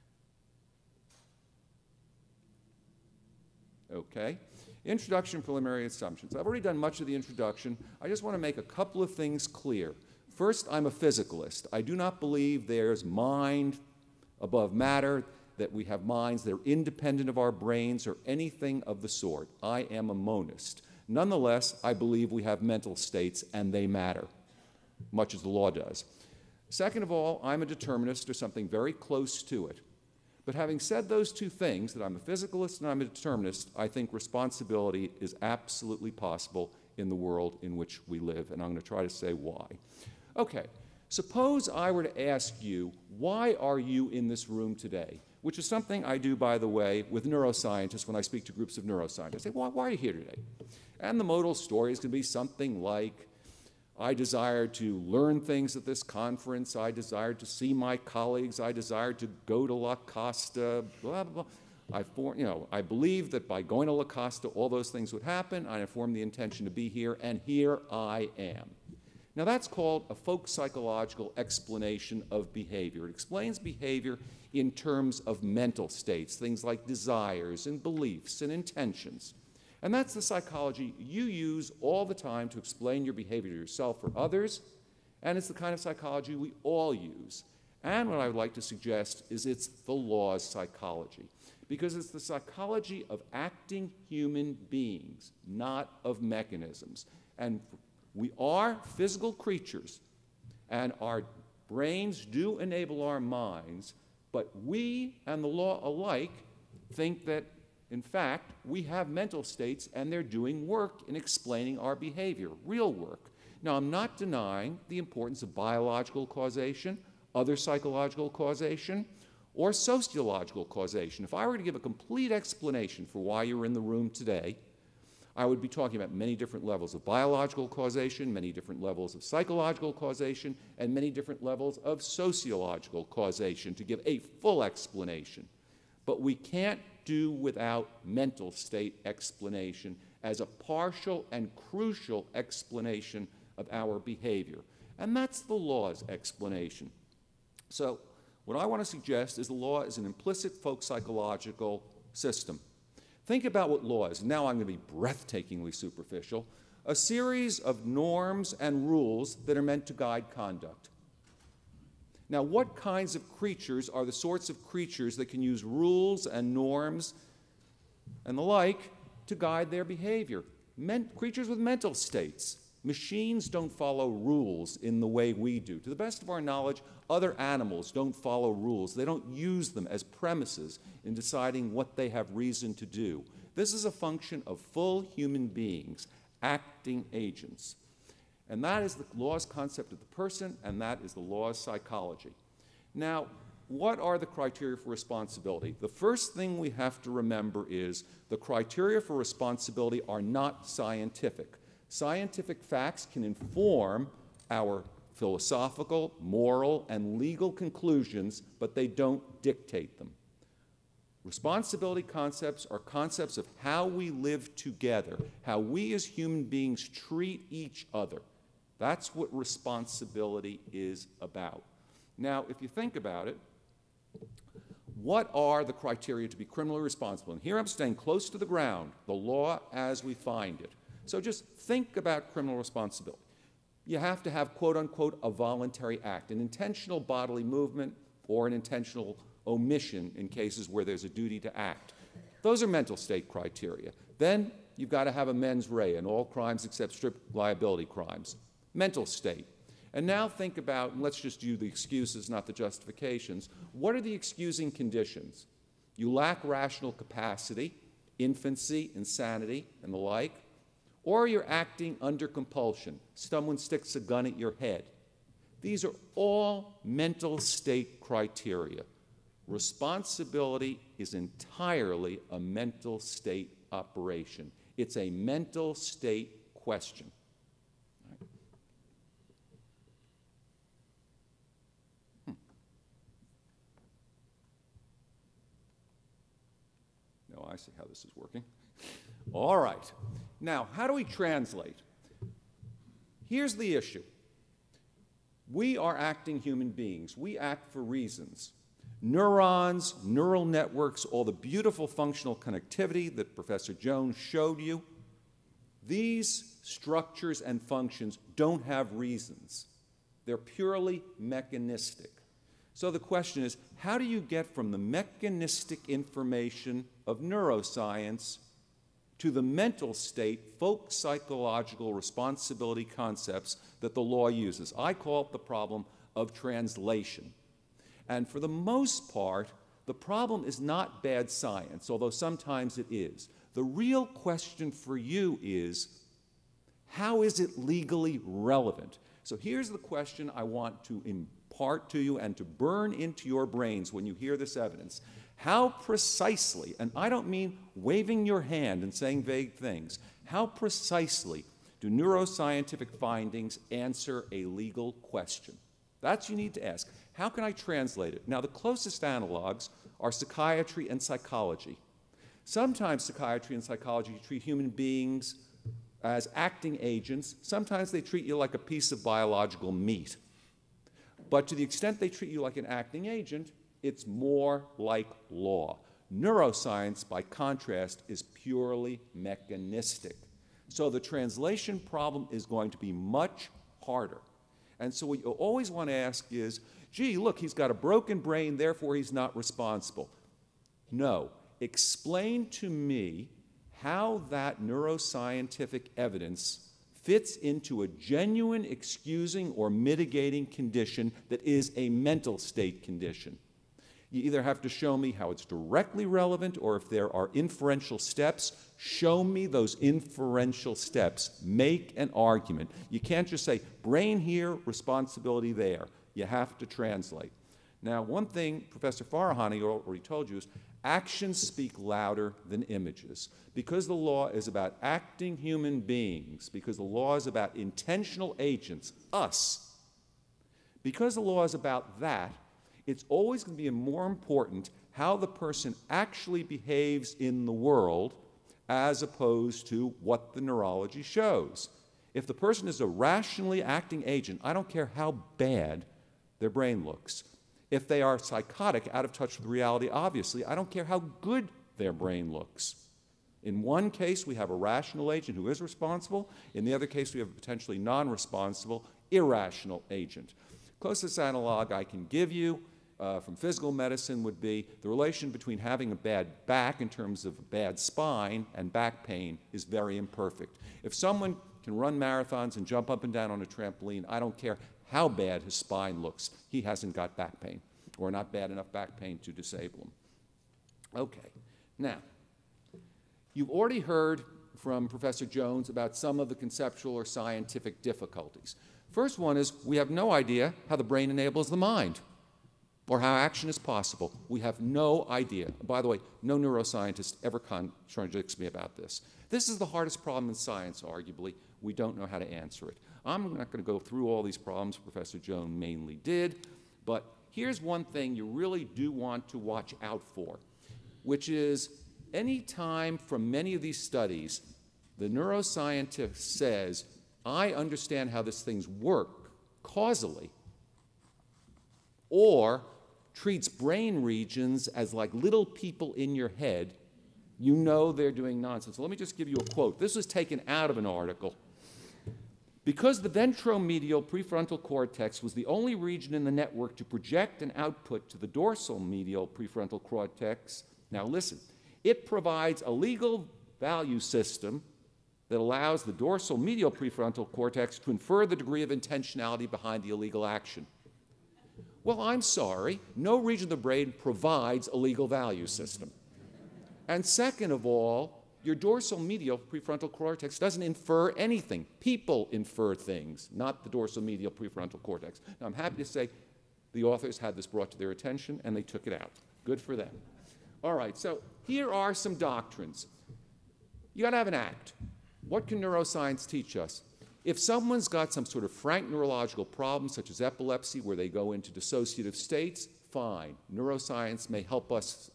Okay. Introduction, preliminary assumptions. I've already done much of the introduction. I just want to make a couple of things clear. First, I'm a physicalist. I do not believe there's mind above matter, that we have minds that are independent of our brains or anything of the sort. I am a monist. Nonetheless, I believe we have mental states and they matter, much as the law does. Second of all, I'm a determinist or something very close to it. But having said those two things, that I'm a physicalist and I'm a determinist, I think responsibility is absolutely possible in the world in which we live, and I'm going to try to say why. Okay, suppose I were to ask you, why are you in this room today? Which is something I do, by the way, with neuroscientists when I speak to groups of neuroscientists. I say, why are you here today? And the modal story is going to be something like, I desired to learn things at this conference, I desired to see my colleagues, I desired to go to La Costa, blah, blah, blah. I believed that by going to La Costa, all those things would happen. I formed the intention to be here, and here I am. Now that's called a folk psychological explanation of behavior. It explains behavior in terms of mental states, things like desires and beliefs and intentions. And that's the psychology you use all the time to explain your behavior to yourself or others, and it's the kind of psychology we all use. And what I would like to suggest is it's the law's psychology, because it's the psychology of acting human beings, not of mechanisms. And we are physical creatures, and our brains do enable our minds, but we and the law alike think that, in fact, we have mental states and they're doing work in explaining our behavior, real work. Now, I'm not denying the importance of biological causation, other psychological causation, or sociological causation. If I were to give a complete explanation for why you're in the room today, I would be talking about many different levels of biological causation, many different levels of psychological causation, and many different levels of sociological causation to give a full explanation. But we can't do without mental state explanation as a partial and crucial explanation of our behavior. And that's the law's explanation. So what I want to suggest is the law is an implicit folk psychological system. Think about what law is. Now I'm going to be breathtakingly superficial. A series of norms and rules that are meant to guide conduct. Now, what kinds of creatures are the sorts of creatures that can use rules and norms and the like to guide their behavior? Creatures with mental states. Machines don't follow rules in the way we do. To the best of our knowledge, other animals don't follow rules. They don't use them as premises in deciding what they have reason to do. This is a function of full human beings, acting agents. And that is the law's concept of the person, and that is the law's psychology. Now, what are the criteria for responsibility? The first thing we have to remember is the criteria for responsibility are not scientific. Scientific facts can inform our philosophical, moral, and legal conclusions, but they don't dictate them. Responsibility concepts are concepts of how we live together, how we as human beings treat each other. That's what responsibility is about. Now, if you think about it, what are the criteria to be criminally responsible? And here I'm staying close to the ground, the law as we find it. So just think about criminal responsibility. You have to have, quote unquote, a voluntary act, an intentional bodily movement or an intentional omission in cases where there's a duty to act. Those are mental state criteria. Then you've got to have a mens rea in all crimes except strict liability crimes. Mental state. And now think about, and let's just do the excuses, not the justifications. What are the excusing conditions? You lack rational capacity, infancy, insanity, and the like, or you're acting under compulsion. Someone sticks a gun at your head. These are all mental state criteria. Responsibility is entirely a mental state operation. It's a mental state question. No, I see how this is working. All right. Now, how do we translate? Here's the issue. We are acting human beings. We act for reasons. Neurons, neural networks, all the beautiful functional connectivity that Professor Jones showed you, these structures and functions don't have reasons. They're purely mechanistic. So the question is, how do you get from the mechanistic information of neuroscience to the mental state, folk psychological responsibility concepts that the law uses? I call it the problem of translation. And for the most part, the problem is not bad science, although sometimes it is. The real question for you is, how is it legally relevant? So here's the question I want to impart to you and to burn into your brains when you hear this evidence. How precisely, and I don't mean waving your hand and saying vague things, how precisely do neuroscientific findings answer a legal question? That's what you need to ask. How can I translate it? Now, the closest analogs are psychiatry and psychology. Sometimes psychiatry and psychology treat human beings as acting agents. Sometimes they treat you like a piece of biological meat. But to the extent they treat you like an acting agent, it's more like law. Neuroscience, by contrast, is purely mechanistic. So the translation problem is going to be much harder. And so what you always want to ask is, gee, look, he's got a broken brain, therefore he's not responsible. No. Explain to me how that neuroscientific evidence fits into a genuine excusing or mitigating condition that is a mental state condition. You either have to show me how it's directly relevant, or if there are inferential steps, show me those inferential steps. Make an argument. You can't just say, brain here, responsibility there. You have to translate. Now, one thing Professor Farahani already told you is actions speak louder than images. Because the law is about acting human beings, because the law is about intentional agents, us, because the law is about that, it's always going to be more important how the person actually behaves in the world as opposed to what the neurology shows. If the person is a rationally acting agent, I don't care how bad their brain looks. If they are psychotic, out of touch with reality, obviously, I don't care how good their brain looks. In one case, we have a rational agent who is responsible. In the other case, we have a potentially non-responsible, irrational agent. Closest analog I can give you from physical medicine would be the relation between having a bad back in terms of a bad spine and back pain is very imperfect. If someone can run marathons and jump up and down on a trampoline, I don't care how bad his spine looks. He hasn't got back pain, or not bad enough back pain to disable him. Okay. Now, you've already heard from Professor Jones about some of the conceptual or scientific difficulties. First one is we have no idea how the brain enables the mind, or how action is possible. We have no idea. By the way, no neuroscientist ever contradicts me about this. This is the hardest problem in science, arguably. We don't know how to answer it. I'm not going to go through all these problems Professor Jones mainly did, but here's one thing you really do want to watch out for, which is any time from many of these studies, the neuroscientist says, I understand how these things work causally, or treats brain regions as like little people in your head, you know they're doing nonsense. So let me just give you a quote. This was taken out of an article. Because the ventromedial prefrontal cortex was the only region in the network to project an output to the dorsal medial prefrontal cortex, now listen, it provides a legal value system that allows the dorsal medial prefrontal cortex to infer the degree of intentionality behind the illegal action. Well, I'm sorry, no region of the brain provides a legal value system. And second of all, your dorsal medial prefrontal cortex doesn't infer anything. People infer things, not the dorsal medial prefrontal cortex. Now, I'm happy to say the authors had this brought to their attention and they took it out. Good for them. All right, so here are some doctrines. You got to have an act. What can neuroscience teach us? If someone's got some sort of frank neurological problem, such as epilepsy, where they go into dissociative states, fine. Neuroscience may help us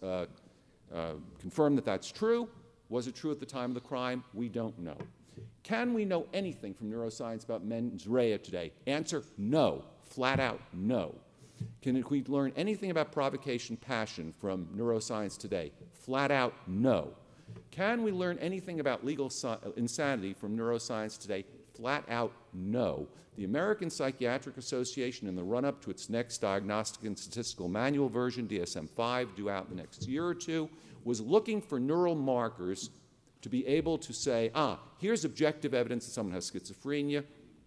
confirm that that's true. Was it true at the time of the crime? We don't know. Can we know anything from neuroscience about mens rea today? Answer, no. Flat out, no. Can we learn anything about provocation, passion from neuroscience today? Flat out, no. Can we learn anything about legal insanity from neuroscience today? Flat out, no. The American Psychiatric Association, in the run-up to its next Diagnostic and Statistical Manual version, DSM-5, due out in the next year or two, was looking for neural markers to be able to say, here's objective evidence that someone has schizophrenia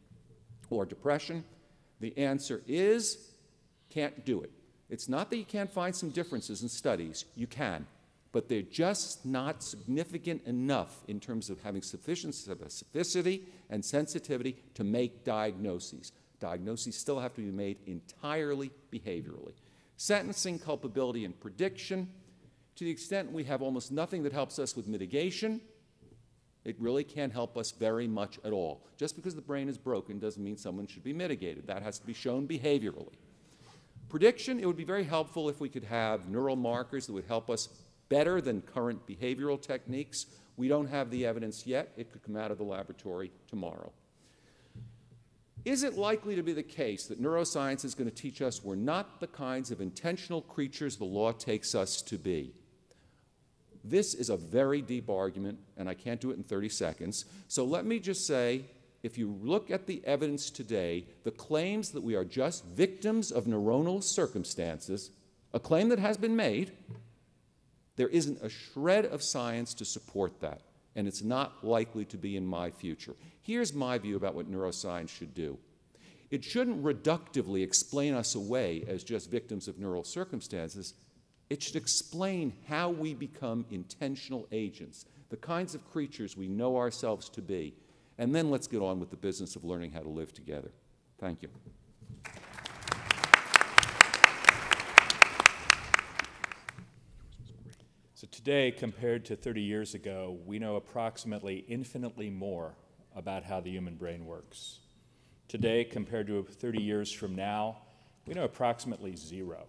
or depression. The answer is, can't do it. It's not that you can't find some differences in studies. You can. But they're just not significant enough in terms of having sufficient specificity and sensitivity to make diagnoses. Diagnoses still have to be made entirely behaviorally. Sentencing, culpability, and prediction, to the extent we have almost nothing that helps us with mitigation, it really can't help us very much at all. Just because the brain is broken doesn't mean someone should be mitigated. That has to be shown behaviorally. Prediction, it would be very helpful if we could have neural markers that would help us better than current behavioral techniques. We don't have the evidence yet. It could come out of the laboratory tomorrow. Is it likely to be the case that neuroscience is going to teach us we're not the kinds of intentional creatures the law takes us to be? This is a very deep argument, and I can't do it in 30 seconds. So let me just say, if you look at the evidence today, the claims that we are just victims of neuronal circumstances, a claim that has been made, there isn't a shred of science to support that, and it's not likely to be in my future. Here's my view about what neuroscience should do. It shouldn't reductively explain us away as just victims of neural circumstances. It should explain how we become intentional agents, the kinds of creatures we know ourselves to be, and then let's get on with the business of learning how to live together. Thank you. So today, compared to 30 years ago, we know approximately infinitely more about how the human brain works. Today, compared to 30 years from now, we know approximately zero.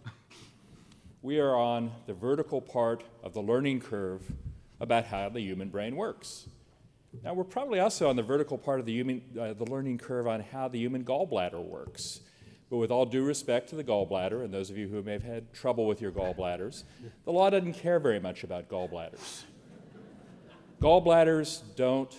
We are on the vertical part of the learning curve about how the human brain works. Now, we're probably also on the vertical part of the learning curve on how the human gallbladder works. But with all due respect to the gallbladder, and those of you who may have had trouble with your gallbladders, the law doesn't care very much about gallbladders. Gallbladders don't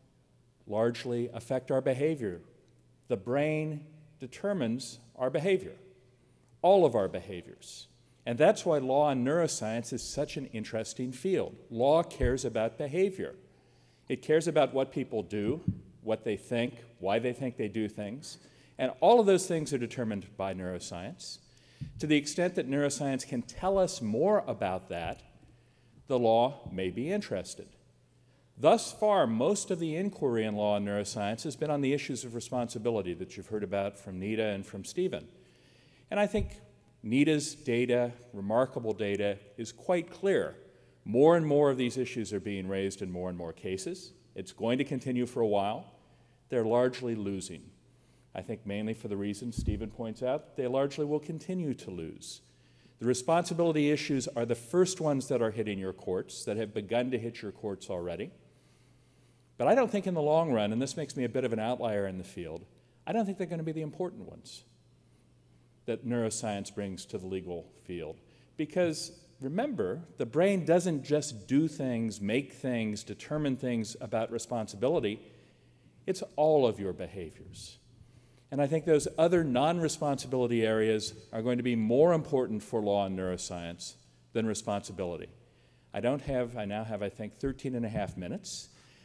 largely affect our behavior. The brain determines our behavior, all of our behaviors. And that's why law and neuroscience is such an interesting field. Law cares about behavior. It cares about what people do, what they think, why they think they do things. And all of those things are determined by neuroscience. To the extent that neuroscience can tell us more about that, the law may be interested. Thus far, most of the inquiry in law and neuroscience has been on the issues of responsibility that you've heard about from Nita and from Stephen. And I think Nita's data, remarkable data, is quite clear. More and more of these issues are being raised in more and more cases. It's going to continue for a while. They're largely losing. I think mainly for the reasons Stephen points out, they largely will continue to lose. The responsibility issues are the first ones that are hitting your courts, that have begun to hit your courts already. But I don't think in the long run, and this makes me a bit of an outlier in the field, I don't think they're going to be the important ones that neuroscience brings to the legal field. Because remember, the brain doesn't just do things, make things, determine things about responsibility. It's all of your behaviors. And I think those other non-responsibility areas are going to be more important for law and neuroscience than responsibility. I now have, I think, 13 and a half minutes.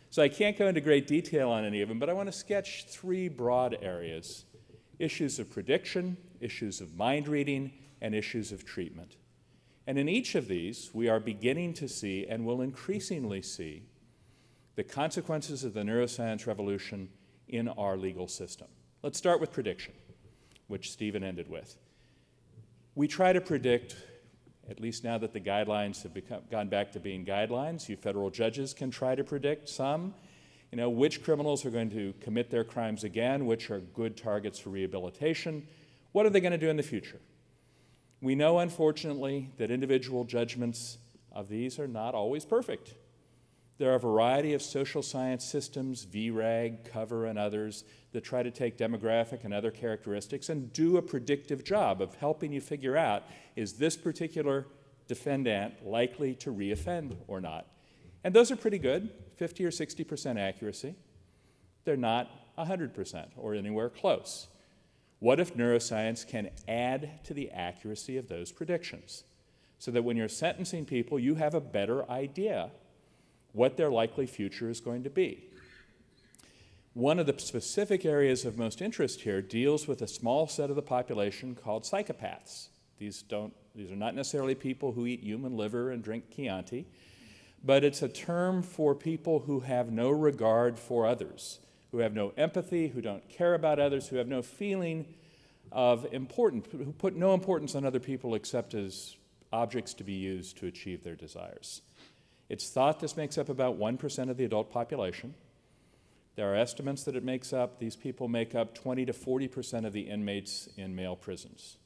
So I can't go into great detail on any of them, but I want to sketch 3 broad areas: issues of prediction, issues of mind reading, and issues of treatment. And in each of these, we are beginning to see, and will increasingly see, the consequences of the neuroscience revolution in our legal system. Let's start with prediction, which Stephen ended with. We try to predict, at least now that the guidelines have gone back to being guidelines, you federal judges can try to predict some, which criminals are going to commit their crimes again, which are good targets for rehabilitation, what are they going to do in the future? We know, unfortunately, that individual judgments of these are not always perfect. There are a variety of social science systems, VRAG, COVER, and others, that try to take demographic and other characteristics and do a predictive job of helping you figure out, is this particular defendant likely to reoffend or not? And those are pretty good, 50 or 60% accuracy. They're not 100% or anywhere close. What if neuroscience can add to the accuracy of those predictions so that when you're sentencing people, you have a better idea what their likely future is going to be? One of the specific areas of most interest here deals with a small set of the population called psychopaths. These are not necessarily people who eat human liver and drink Chianti, but it's a term for people who have no regard for others, who have no empathy, who don't care about others, who have no feeling of importance, who put no importance on other people except as objects to be used to achieve their desires. It's thought this makes up about 1% of the adult population. There are estimates that these people make up 20 to 40% of the inmates in male prisons.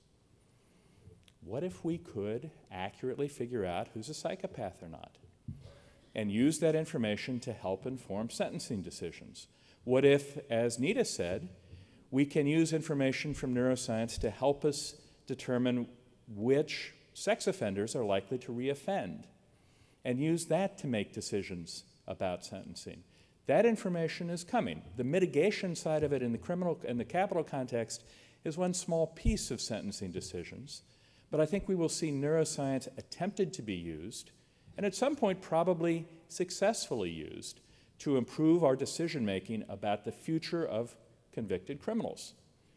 What if we could accurately figure out who's a psychopath or not, and use that information to help inform sentencing decisions? What if, as Nita said, we can use information from neuroscience to help us determine which sex offenders are likely to reoffend, and use that to make decisions about sentencing? That information is coming. The mitigation side of it in the capital context is one small piece of sentencing decisions, but I think we will see neuroscience attempted to be used, and at some point probably successfully used, to improve our decision-making about the future of convicted criminals.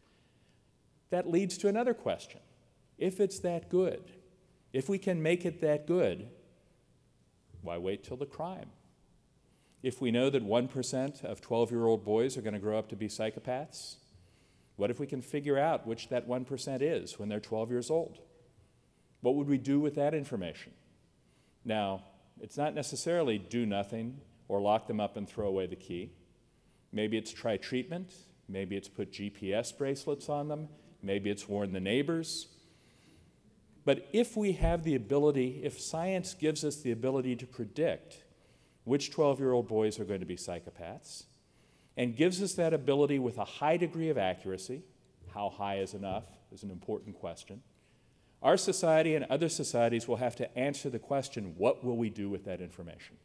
That leads to another question. If it's that good, if we can make it that good, why wait till the crime? If we know that 1% of 12-year-old boys are going to grow up to be psychopaths, what if we can figure out which that 1% is when they're 12 years old? What would we do with that information? Now, it's not necessarily do nothing or lock them up and throw away the key. Maybe it's try treatment. Maybe it's put GPS bracelets on them. Maybe it's warn the neighbors. But if we have the ability, if science gives us the ability to predict which 12-year-old boys are going to be psychopaths, and gives us that ability with a high degree of accuracy, how high is enough is an important question, our society and other societies will have to answer the question, what will we do with that information?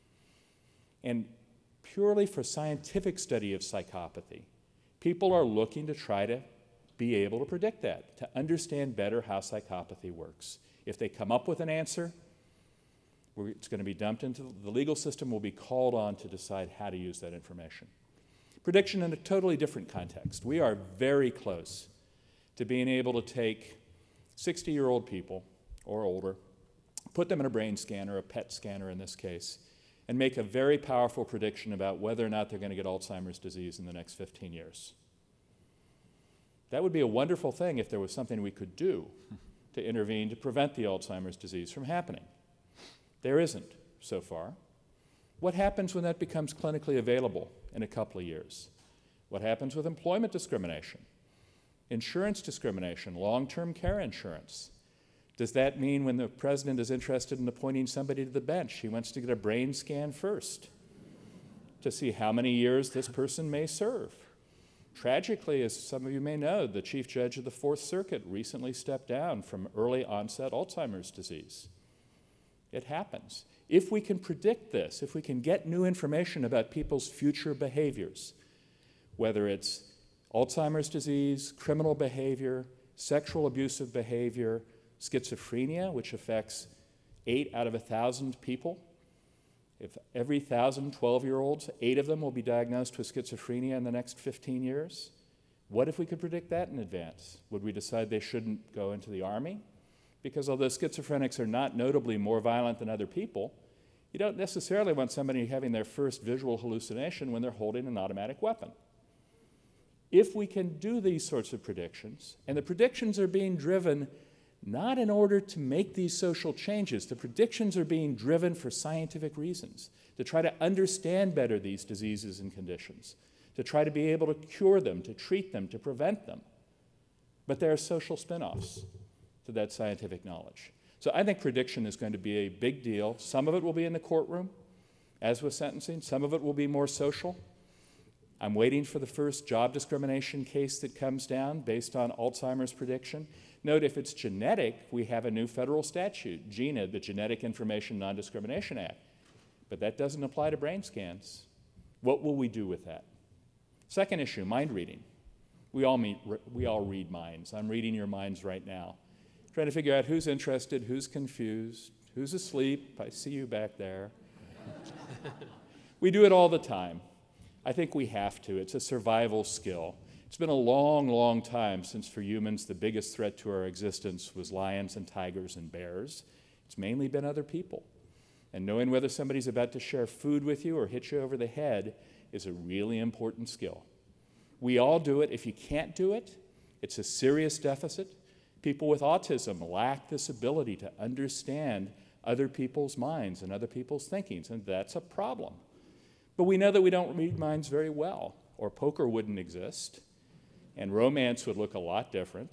And purely for scientific study of psychopathy, people are looking to try to be able to predict that, to understand better how psychopathy works. If they come up with an answer, it's going to be dumped into the legal system, will be called on to decide how to use that information. Prediction in a totally different context. We are very close to being able to take 60-year-old people or older, put them in a brain scanner, a PET scanner in this case, and make a very powerful prediction about whether or not they're going to get Alzheimer's disease in the next 15 years. That would be a wonderful thing if there was something we could do to intervene to prevent the Alzheimer's disease from happening. There isn't so far. What happens when that becomes clinically available in a couple of years? What happens with employment discrimination, insurance discrimination, long-term care insurance? Does that mean when the president is interested in appointing somebody to the bench, he wants to get a brain scan first to see how many years this person may serve? Tragically, as some of you may know, the chief judge of the Fourth Circuit recently stepped down from early onset Alzheimer's disease. It happens. If we can predict this, if we can get new information about people's future behaviors, whether it's Alzheimer's disease, criminal behavior, sexual abusive behavior, schizophrenia, which affects 8 out of 1,000 people, If every 1,000 12-year-olds, 8 of them will be diagnosed with schizophrenia in the next 15 years, what if we could predict that in advance? Would we decide they shouldn't go into the Army? Because although schizophrenics are not notably more violent than other people, you don't necessarily want somebody having their first visual hallucination when they're holding an automatic weapon. If we can do these sorts of predictions, and the predictions are being driven not in order to make these social changes, the predictions are being driven for scientific reasons, to try to understand better these diseases and conditions, to try to be able to cure them, to treat them, to prevent them. But there are social spin-offs to that scientific knowledge. So I think prediction is going to be a big deal. Some of it will be in the courtroom, as with sentencing. Some of it will be more social. I'm waiting for the first job discrimination case that comes down based on Alzheimer's prediction. Note, if it's genetic, we have a new federal statute, GINA, the Genetic Information Non-Discrimination Act. But that doesn't apply to brain scans. What will we do with that? Second issue, mind reading. We all read minds. I'm reading your minds right now. Trying to figure out who's interested, who's confused, who's asleep. I see you back there. We do it all the time. I think we have to. It's a survival skill. It's been a long, long time since for humans the biggest threat to our existence was lions and tigers and bears. It's mainly been other people. And knowing whether somebody's about to share food with you or hit you over the head is a really important skill. We all do it. If you can't do it, it's a serious deficit. People with autism lack this ability to understand other people's minds and other people's thinkings, and that's a problem. But we know that we don't read minds very well, or poker wouldn't exist, and romance would look a lot different,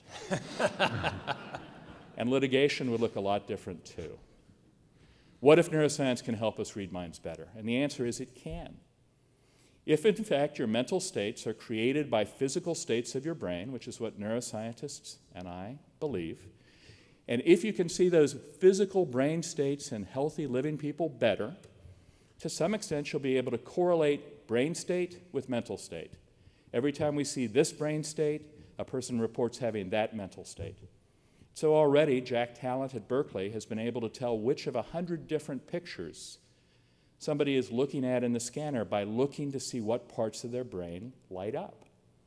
and litigation would look a lot different too. What if neuroscience can help us read minds better? And the answer is it can. If, in fact, your mental states are created by physical states of your brain, which is what neuroscientists and I believe, and if you can see those physical brain states in healthy living people better, to some extent you'll be able to correlate brain state with mental state. Every time we see this brain state, a person reports having that mental state. So already, Jack Talent at Berkeley has been able to tell which of 100 different pictures somebody is looking at in the scanner by looking to see what parts of their brain light up.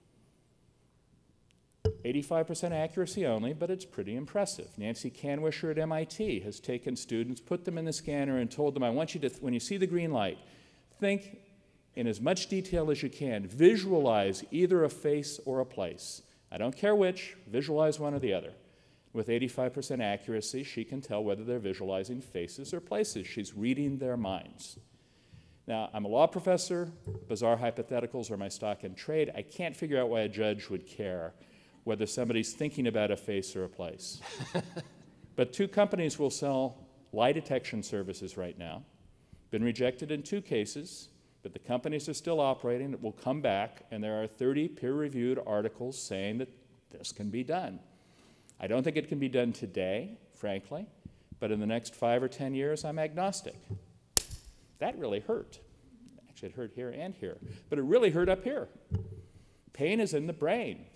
85% accuracy only, but it's pretty impressive. Nancy Canwisher at MIT has taken students, put them in the scanner, and told them, I want you to, when you see the green light, think in as much detail as you can. Visualize either a face or a place. I don't care which, visualize one or the other. With 85% accuracy, she can tell whether they're visualizing faces or places. She's reading their minds. Now, I'm a law professor. Bizarre hypotheticals are my stock in trade. I can't figure out why a judge would care whether somebody's thinking about a face or a place. But 2 companies will sell lie detection services right now. Been rejected in 2 cases, but the companies are still operating. It will come back, and there are 30 peer-reviewed articles saying that this can be done. I don't think it can be done today, frankly, but in the next 5 or 10 years, I'm agnostic. That really hurt. Actually, it hurt here and here, but it really hurt up here. Pain is in the brain,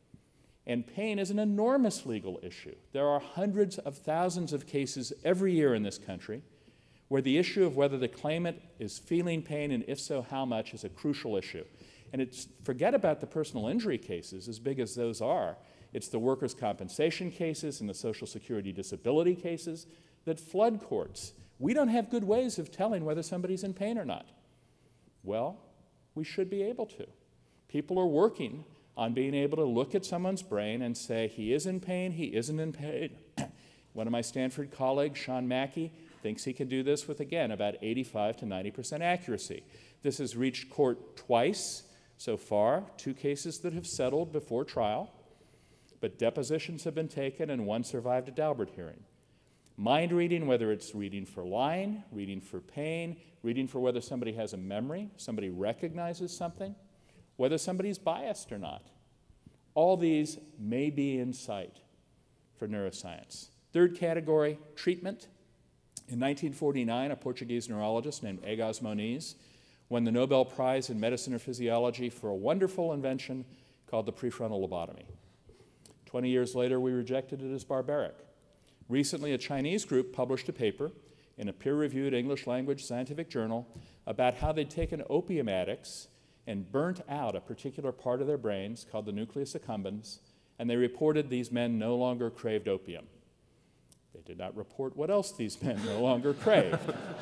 and pain is an enormous legal issue. There are hundreds of thousands of cases every year in this country where the issue of whether the claimant is feeling pain, and if so, how much, is a crucial issue. And forget about the personal injury cases, as big as those are. It's the workers' compensation cases and the Social Security disability cases that flood courts. We don't have good ways of telling whether somebody's in pain or not. Well, we should be able to. People are working on being able to look at someone's brain and say, he is in pain, he isn't in pain. One of my Stanford colleagues, Sean Mackey, thinks he can do this with, again, about 85 to 90% accuracy. This has reached court twice so far, 2 cases that have settled before trial. But depositions have been taken and 1 survived a Daubert hearing. Mind reading, whether it's reading for lying, reading for pain, reading for whether somebody has a memory, somebody recognizes something, whether somebody's biased or not. All these may be in sight for neuroscience. Third category, treatment. In 1949, a Portuguese neurologist named Egas Moniz won the Nobel Prize in Medicine or Physiology for a wonderful invention called the prefrontal lobotomy. 20 years later, we rejected it as barbaric. Recently, a Chinese group published a paper in a peer-reviewed English language scientific journal about how they'd taken opium addicts and burnt out a particular part of their brains called the nucleus accumbens, and they reported these men no longer craved opium. They did not report what else these men no longer craved.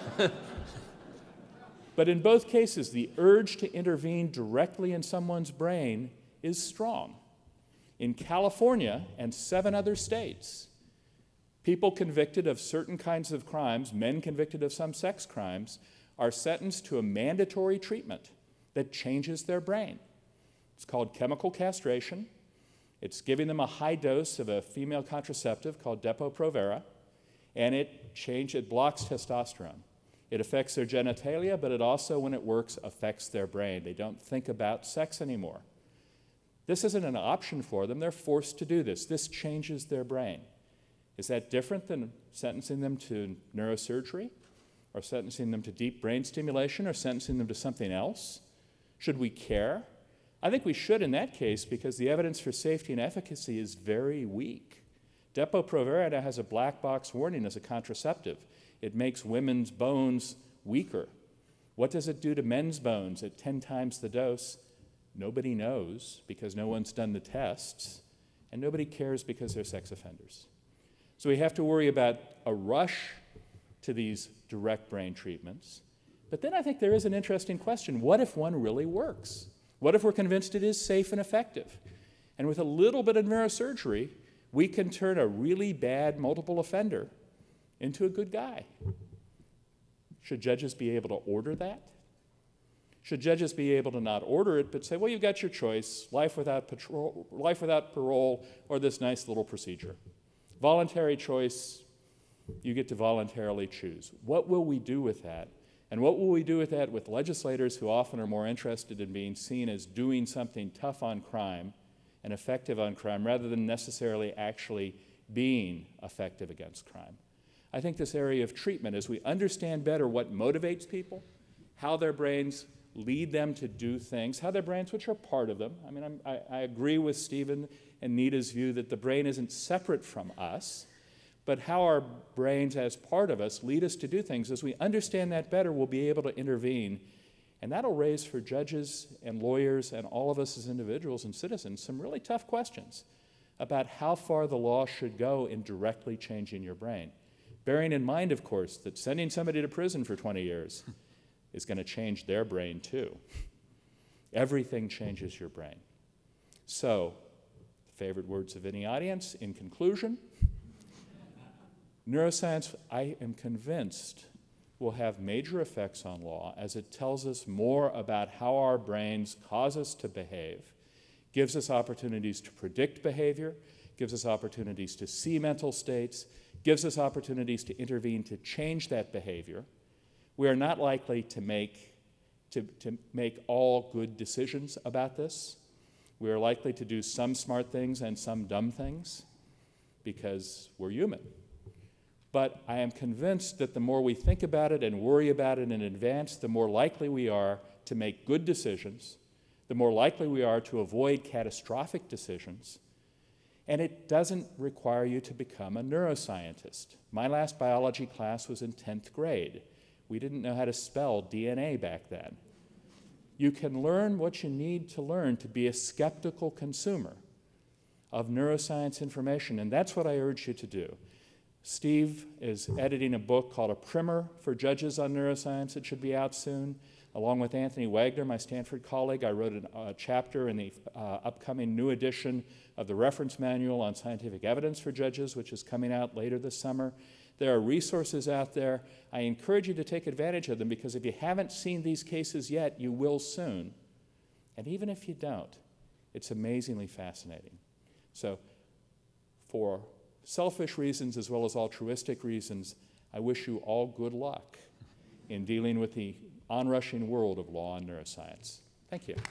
But in both cases, the urge to intervene directly in someone's brain is strong. In California and 7 other states, people convicted of certain kinds of crimes, men convicted of some sex crimes, are sentenced to a mandatory treatment that changes their brain. It's called chemical castration. It's giving them a high dose of a female contraceptive called Depo-Provera, and it blocks testosterone. It affects their genitalia, but it also, when it works, affects their brain. They don't think about sex anymore. This isn't an option for them. They're forced to do this. This changes their brain. Is that different than sentencing them to neurosurgery, or sentencing them to deep brain stimulation, or sentencing them to something else? Should we care? I think we should in that case, because the evidence for safety and efficacy is very weak. Depo-Provera now has a black box warning as a contraceptive. It makes women's bones weaker. What does it do to men's bones at 10 times the dose? Nobody knows, because no one's done the tests, and nobody cares because they're sex offenders. So we have to worry about a rush to these direct brain treatments. But then I think there is an interesting question. What if one really works? What if we're convinced it is safe and effective? And with a little bit of neurosurgery, we can turn a really bad multiple offender into a good guy. Should judges be able to order that? Should judges be able to not order it, but say, well, you've got your choice, life without parole, or this nice little procedure. Voluntary choice, you get to voluntarily choose. What will we do with that? And what will we do with that with legislators who often are more interested in being seen as doing something tough on crime and effective on crime, rather than necessarily actually being effective against crime? I think this area of treatment, as we understand better what motivates people, how their brains lead them to do things, how their brains, which are part of them. I mean, I agree with Stephen and Nita's view that the brain isn't separate from us, but how our brains as part of us lead us to do things. As we understand that better, we'll be able to intervene, and that'll raise for judges and lawyers and all of us as individuals and citizens some really tough questions about how far the law should go in directly changing your brain. Bearing in mind, of course, that sending somebody to prison for 20 years is going to change their brain too. Everything changes your brain. So, favorite words of any audience, in conclusion, neuroscience, I am convinced, will have major effects on law as it tells us more about how our brains cause us to behave, gives us opportunities to predict behavior, gives us opportunities to see mental states, gives us opportunities to intervene to change that behavior. We are not likely to make all good decisions about this. We are likely to do some smart things and some dumb things because we're human. But I am convinced that the more we think about it and worry about it in advance, the more likely we are to make good decisions, the more likely we are to avoid catastrophic decisions. And it doesn't require you to become a neuroscientist. My last biology class was in 10th grade. We didn't know how to spell DNA back then. You can learn what you need to learn to be a skeptical consumer of neuroscience information, and that's what I urge you to do. Steve is editing a book called A Primer for Judges on Neuroscience. It should be out soon. Along with Anthony Wagner, my Stanford colleague, I wrote a chapter in the upcoming new edition of the Reference Manual on Scientific Evidence for Judges, which is coming out later this summer. There are resources out there. I encourage you to take advantage of them, because if you haven't seen these cases yet, you will soon. And even if you don't, it's amazingly fascinating. So for selfish reasons as well as altruistic reasons, I wish you all good luck in dealing with the onrushing world of law and neuroscience. Thank you.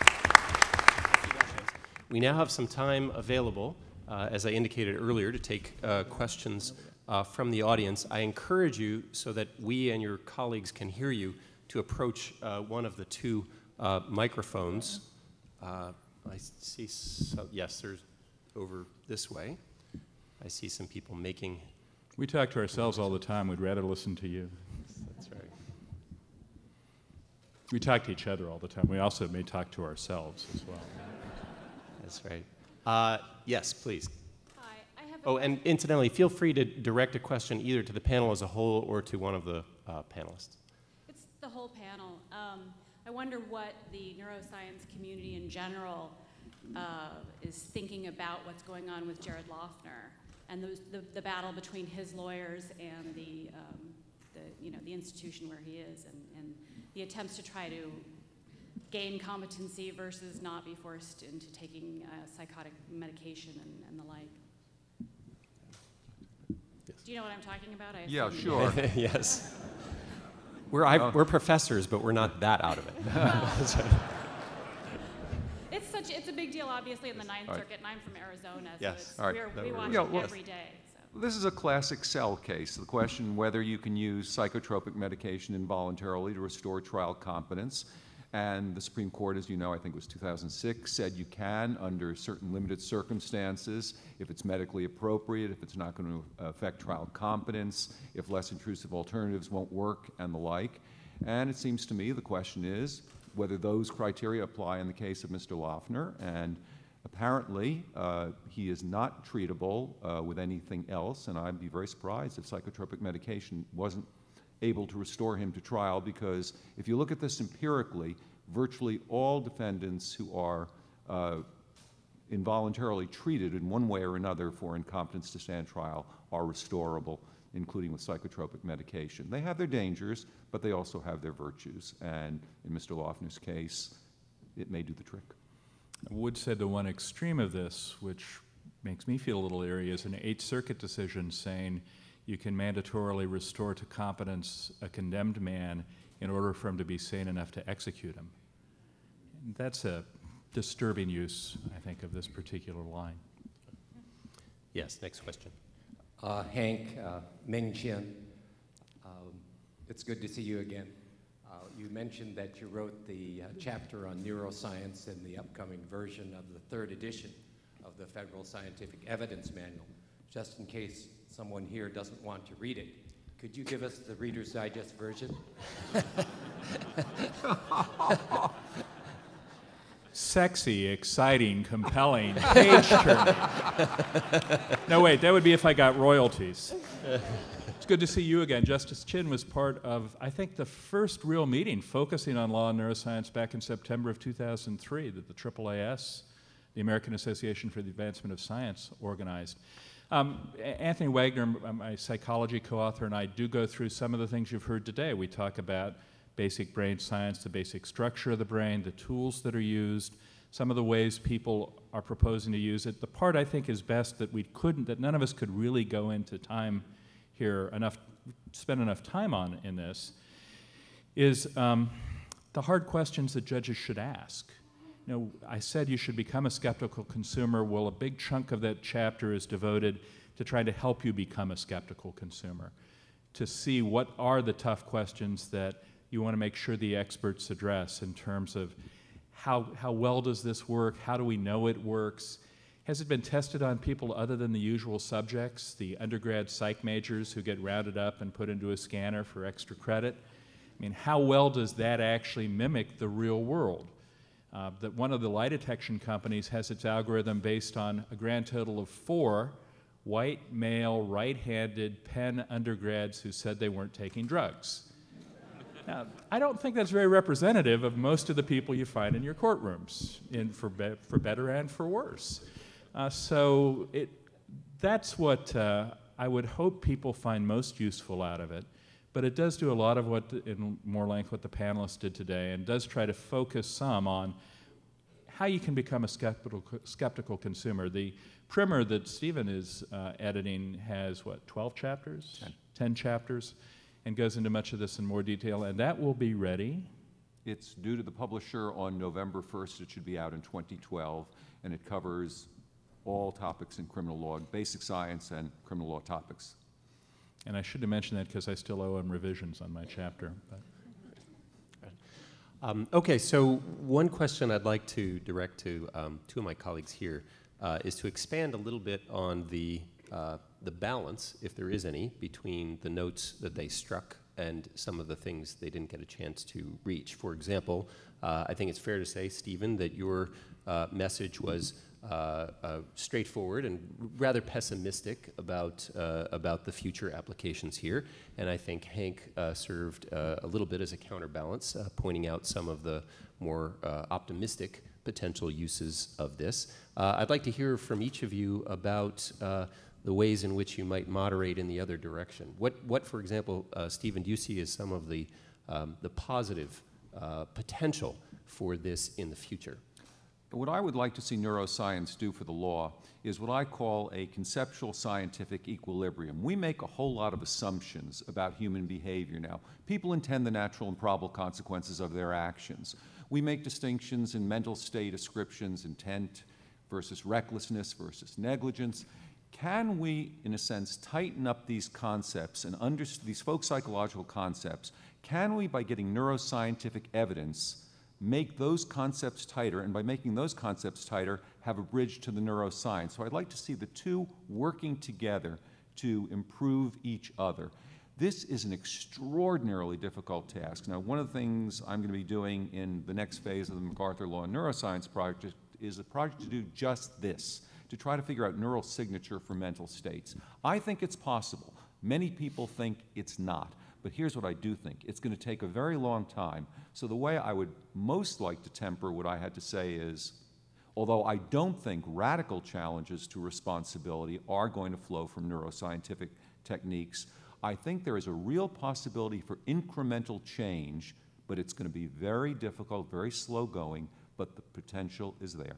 We now have some time available, as I indicated earlier, to take questions from the audience. I encourage you, so that we and your colleagues can hear you, to approach one of the two microphones. I see, yes, there's over this way. I see some people making We talk to ourselves all the time. We'd rather listen to you. That's right. We talk to each other all the time. We also may talk to ourselves as well. That's right. Yes, please. Hi, I have Oh, and incidentally, feel free to direct a question either to the panel as a whole or to one of the panelists. It's the whole panel. I wonder what the neuroscience community in general is thinking about what's going on with Jared Loughner and the battle between his lawyers and the institution where he is, and the attempts to try to gain competency versus not be forced into taking psychotic medication and the like. Yes. Do you know what I'm talking about? I Yeah, assume sure. Yes. We're professors, but we're not that out of it. It's a big deal, obviously, in the Ninth Circuit, and I'm from Arizona, so Yes. it's, All right. we watch Yeah, it well, every day. So. This is a classic cell case. The question whether you can use psychotropic medication involuntarily to restore trial competence. And the Supreme Court, as you know, I think it was 2006, said you can under certain limited circumstances, if it's medically appropriate, if it's not going to affect trial competence, if less intrusive alternatives won't work, and the like. And it seems to me the question is whether those criteria apply in the case of Mr. Loughner. And apparently, he is not treatable with anything else, and I'd be very surprised if psychotropic medication wasn't able to restore him to trial, because if you look at this empirically, virtually all defendants who are involuntarily treated in one way or another for incompetence to stand trial are restorable, including with psychotropic medication. They have their dangers, but they also have their virtues, and in Mr. Loughner's case, it may do the trick. Wood said the one extreme of this, which makes me feel a little eerie, is an Eighth Circuit decision saying you can mandatorily restore to competence a condemned man in order for him to be sane enough to execute him. And that's a disturbing use, I think, of this particular line. Yes, next question. Hank, Meng Qian, it's good to see you again. You mentioned that you wrote the chapter on neuroscience in the upcoming version of the 3rd edition of the Federal Scientific Evidence Manual. Just in case someone here doesn't want to read it, could you give us the Reader's Digest version? Sexy, exciting, compelling, page-turning. No, wait, that would be if I got royalties. It's good to see you again. Justice Chin was part of, I think, the first real meeting focusing on law and neuroscience back in September of 2003 that the AAAS, the American Association for the Advancement of Science, organized. Anthony Wagner, my psychology co-author, and I do go through some of the things you've heard today. We talk about basic brain science, the basic structure of the brain, the tools that are used, some of the ways people are proposing to use it. The part I think is best that none of us could really go into time here spend enough time on in this, is the hard questions that judges should ask. You know, I said you should become a skeptical consumer. Well, a big chunk of that chapter is devoted to trying to help you become a skeptical consumer, to see what are the tough questions that you want to make sure the experts address in terms of how well does this work? How do we know it works? Has it been tested on people other than the usual subjects, the undergrad psych majors who get rounded up and put into a scanner for extra credit? I mean, how well does that actually mimic the real world? That one of the lie detection companies has its algorithm based on a grand total of 4 white, male, right-handed Penn undergrads who said they weren't taking drugs. Now, I don't think that's very representative of most of the people you find in your courtrooms, for better and for worse. So that's what I would hope people find most useful out of it. But it does do a lot of in more length, what the panelists did today, and does try to focus some on how you can become a skeptical consumer. The primer that Stephen is editing has, 12 chapters? 10 chapters, and goes into much of this in more detail, and that will be ready. It's due to the publisher on November 1st. It should be out in 2012, and it covers all topics in criminal law, basic science and criminal law topics. And I should have mentioned that because I still owe him revisions on my chapter. Okay, so one question I'd like to direct to 2 of my colleagues here is to expand a little bit on the the balance, if there is any, between the notes that they struck and some of the things they didn't get a chance to reach. For example, I think it's fair to say, Stephen, that your message was straightforward and rather pessimistic about the future applications here. And I think Hank served a little bit as a counterbalance, pointing out some of the more optimistic potential uses of this. I'd like to hear from each of you about the ways in which you might moderate in the other direction. What for example, Stephen, do you see as some of the positive potential for this in the future? What I would like to see neuroscience do for the law is what I call a conceptual scientific equilibrium. We make a whole lot of assumptions about human behavior now. People intend the natural and probable consequences of their actions. We make distinctions in mental state ascriptions, intent versus recklessness versus negligence. Can we, in a sense, tighten up these concepts and these folk psychological concepts? Can we, by getting neuroscientific evidence, make those concepts tighter, and by making those concepts tighter, have a bridge to the neuroscience? So I'd like to see the two working together to improve each other. This is an extraordinarily difficult task. Now, one of the things I'm going to be doing in the next phase of the MacArthur Law and Neuroscience project is a project to do just this, to try to figure out neural signature for mental states. I think it's possible. Many people think it's not. But here's what I do think. It's going to take a very long time. So the way I would most like to temper what I had to say is, although I don't think radical challenges to responsibility are going to flow from neuroscientific techniques, I think there is a real possibility for incremental change, but it's going to be very difficult, very slow going, but the potential is there.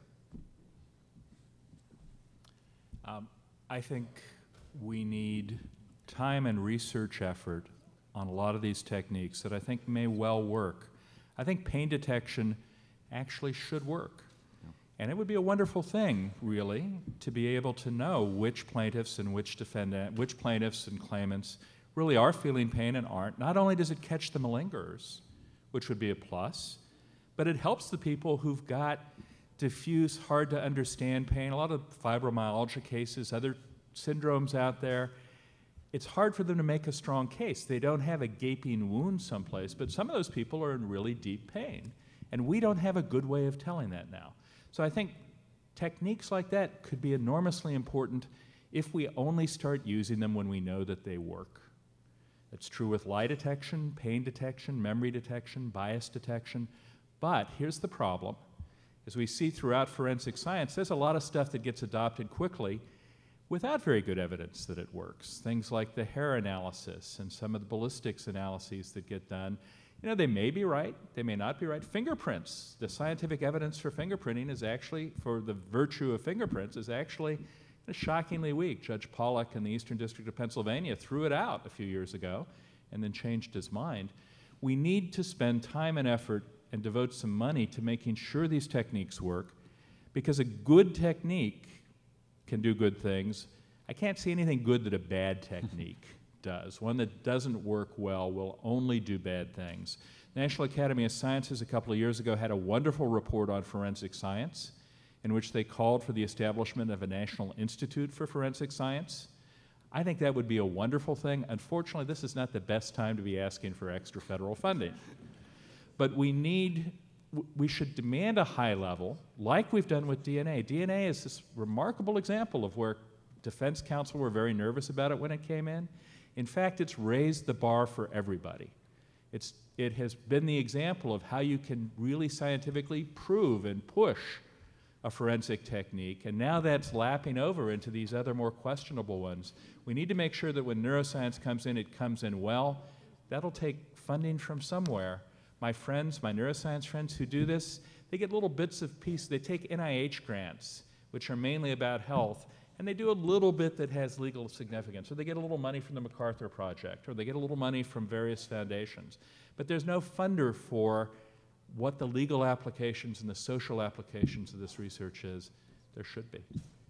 I think we need time and research effort on a lot of these techniques that I think may well work. I think pain detection actually should work. And it would be a wonderful thing, really, to be able to know which plaintiffs and which plaintiffs and claimants really are feeling pain and aren't. Not only does it catch the malingerers, which would be a plus, but it helps the people who've got diffuse, hard to understand pain, a lot of fibromyalgia cases, other syndromes out there. It's hard for them to make a strong case. They don't have a gaping wound someplace, but some of those people are in really deep pain. And we don't have a good way of telling that now. So I think techniques like that could be enormously important if we only start using them when we know that they work. It's true with lie detection, pain detection, memory detection, bias detection. But here's the problem. As we see throughout forensic science, there's a lot of stuff that gets adopted quickly without very good evidence that it works. Things like the hair analysis and some of the ballistics analyses that get done. You know, they may be right, they may not be right. Fingerprints, the scientific evidence for fingerprinting is actually, for the virtue of fingerprints, is actually shockingly weak. Judge Pollack in the Eastern District of Pennsylvania threw it out a few years ago and then changed his mind. We need to spend time and effort and devote some money to making sure these techniques work, because a good technique can do good things. I can't see anything good that a bad technique does. One that doesn't work well will only do bad things. National Academy of Sciences a couple of years ago had a wonderful report on forensic science in which they called for the establishment of a National Institute for Forensic Science. I think that would be a wonderful thing. Unfortunately, this is not the best time to be asking for extra federal funding. But we should demand a high level, like we've done with DNA. DNA is this remarkable example of where defense counsel were very nervous about it when it came in. In fact, it's raised the bar for everybody. It has been the example of how you can really scientifically prove and push a forensic technique, and now that's lapping over into these other more questionable ones. We need to make sure that when neuroscience comes in, it comes in well. That'll take funding from somewhere. My friends, my neuroscience friends who do this, they get little bits of pieces. They take NIH grants, which are mainly about health, and they do a little bit that has legal significance. Or they get a little money from the MacArthur Project, or they get a little money from various foundations. But there's no funder for what the legal applications and the social applications of this research is. There should be.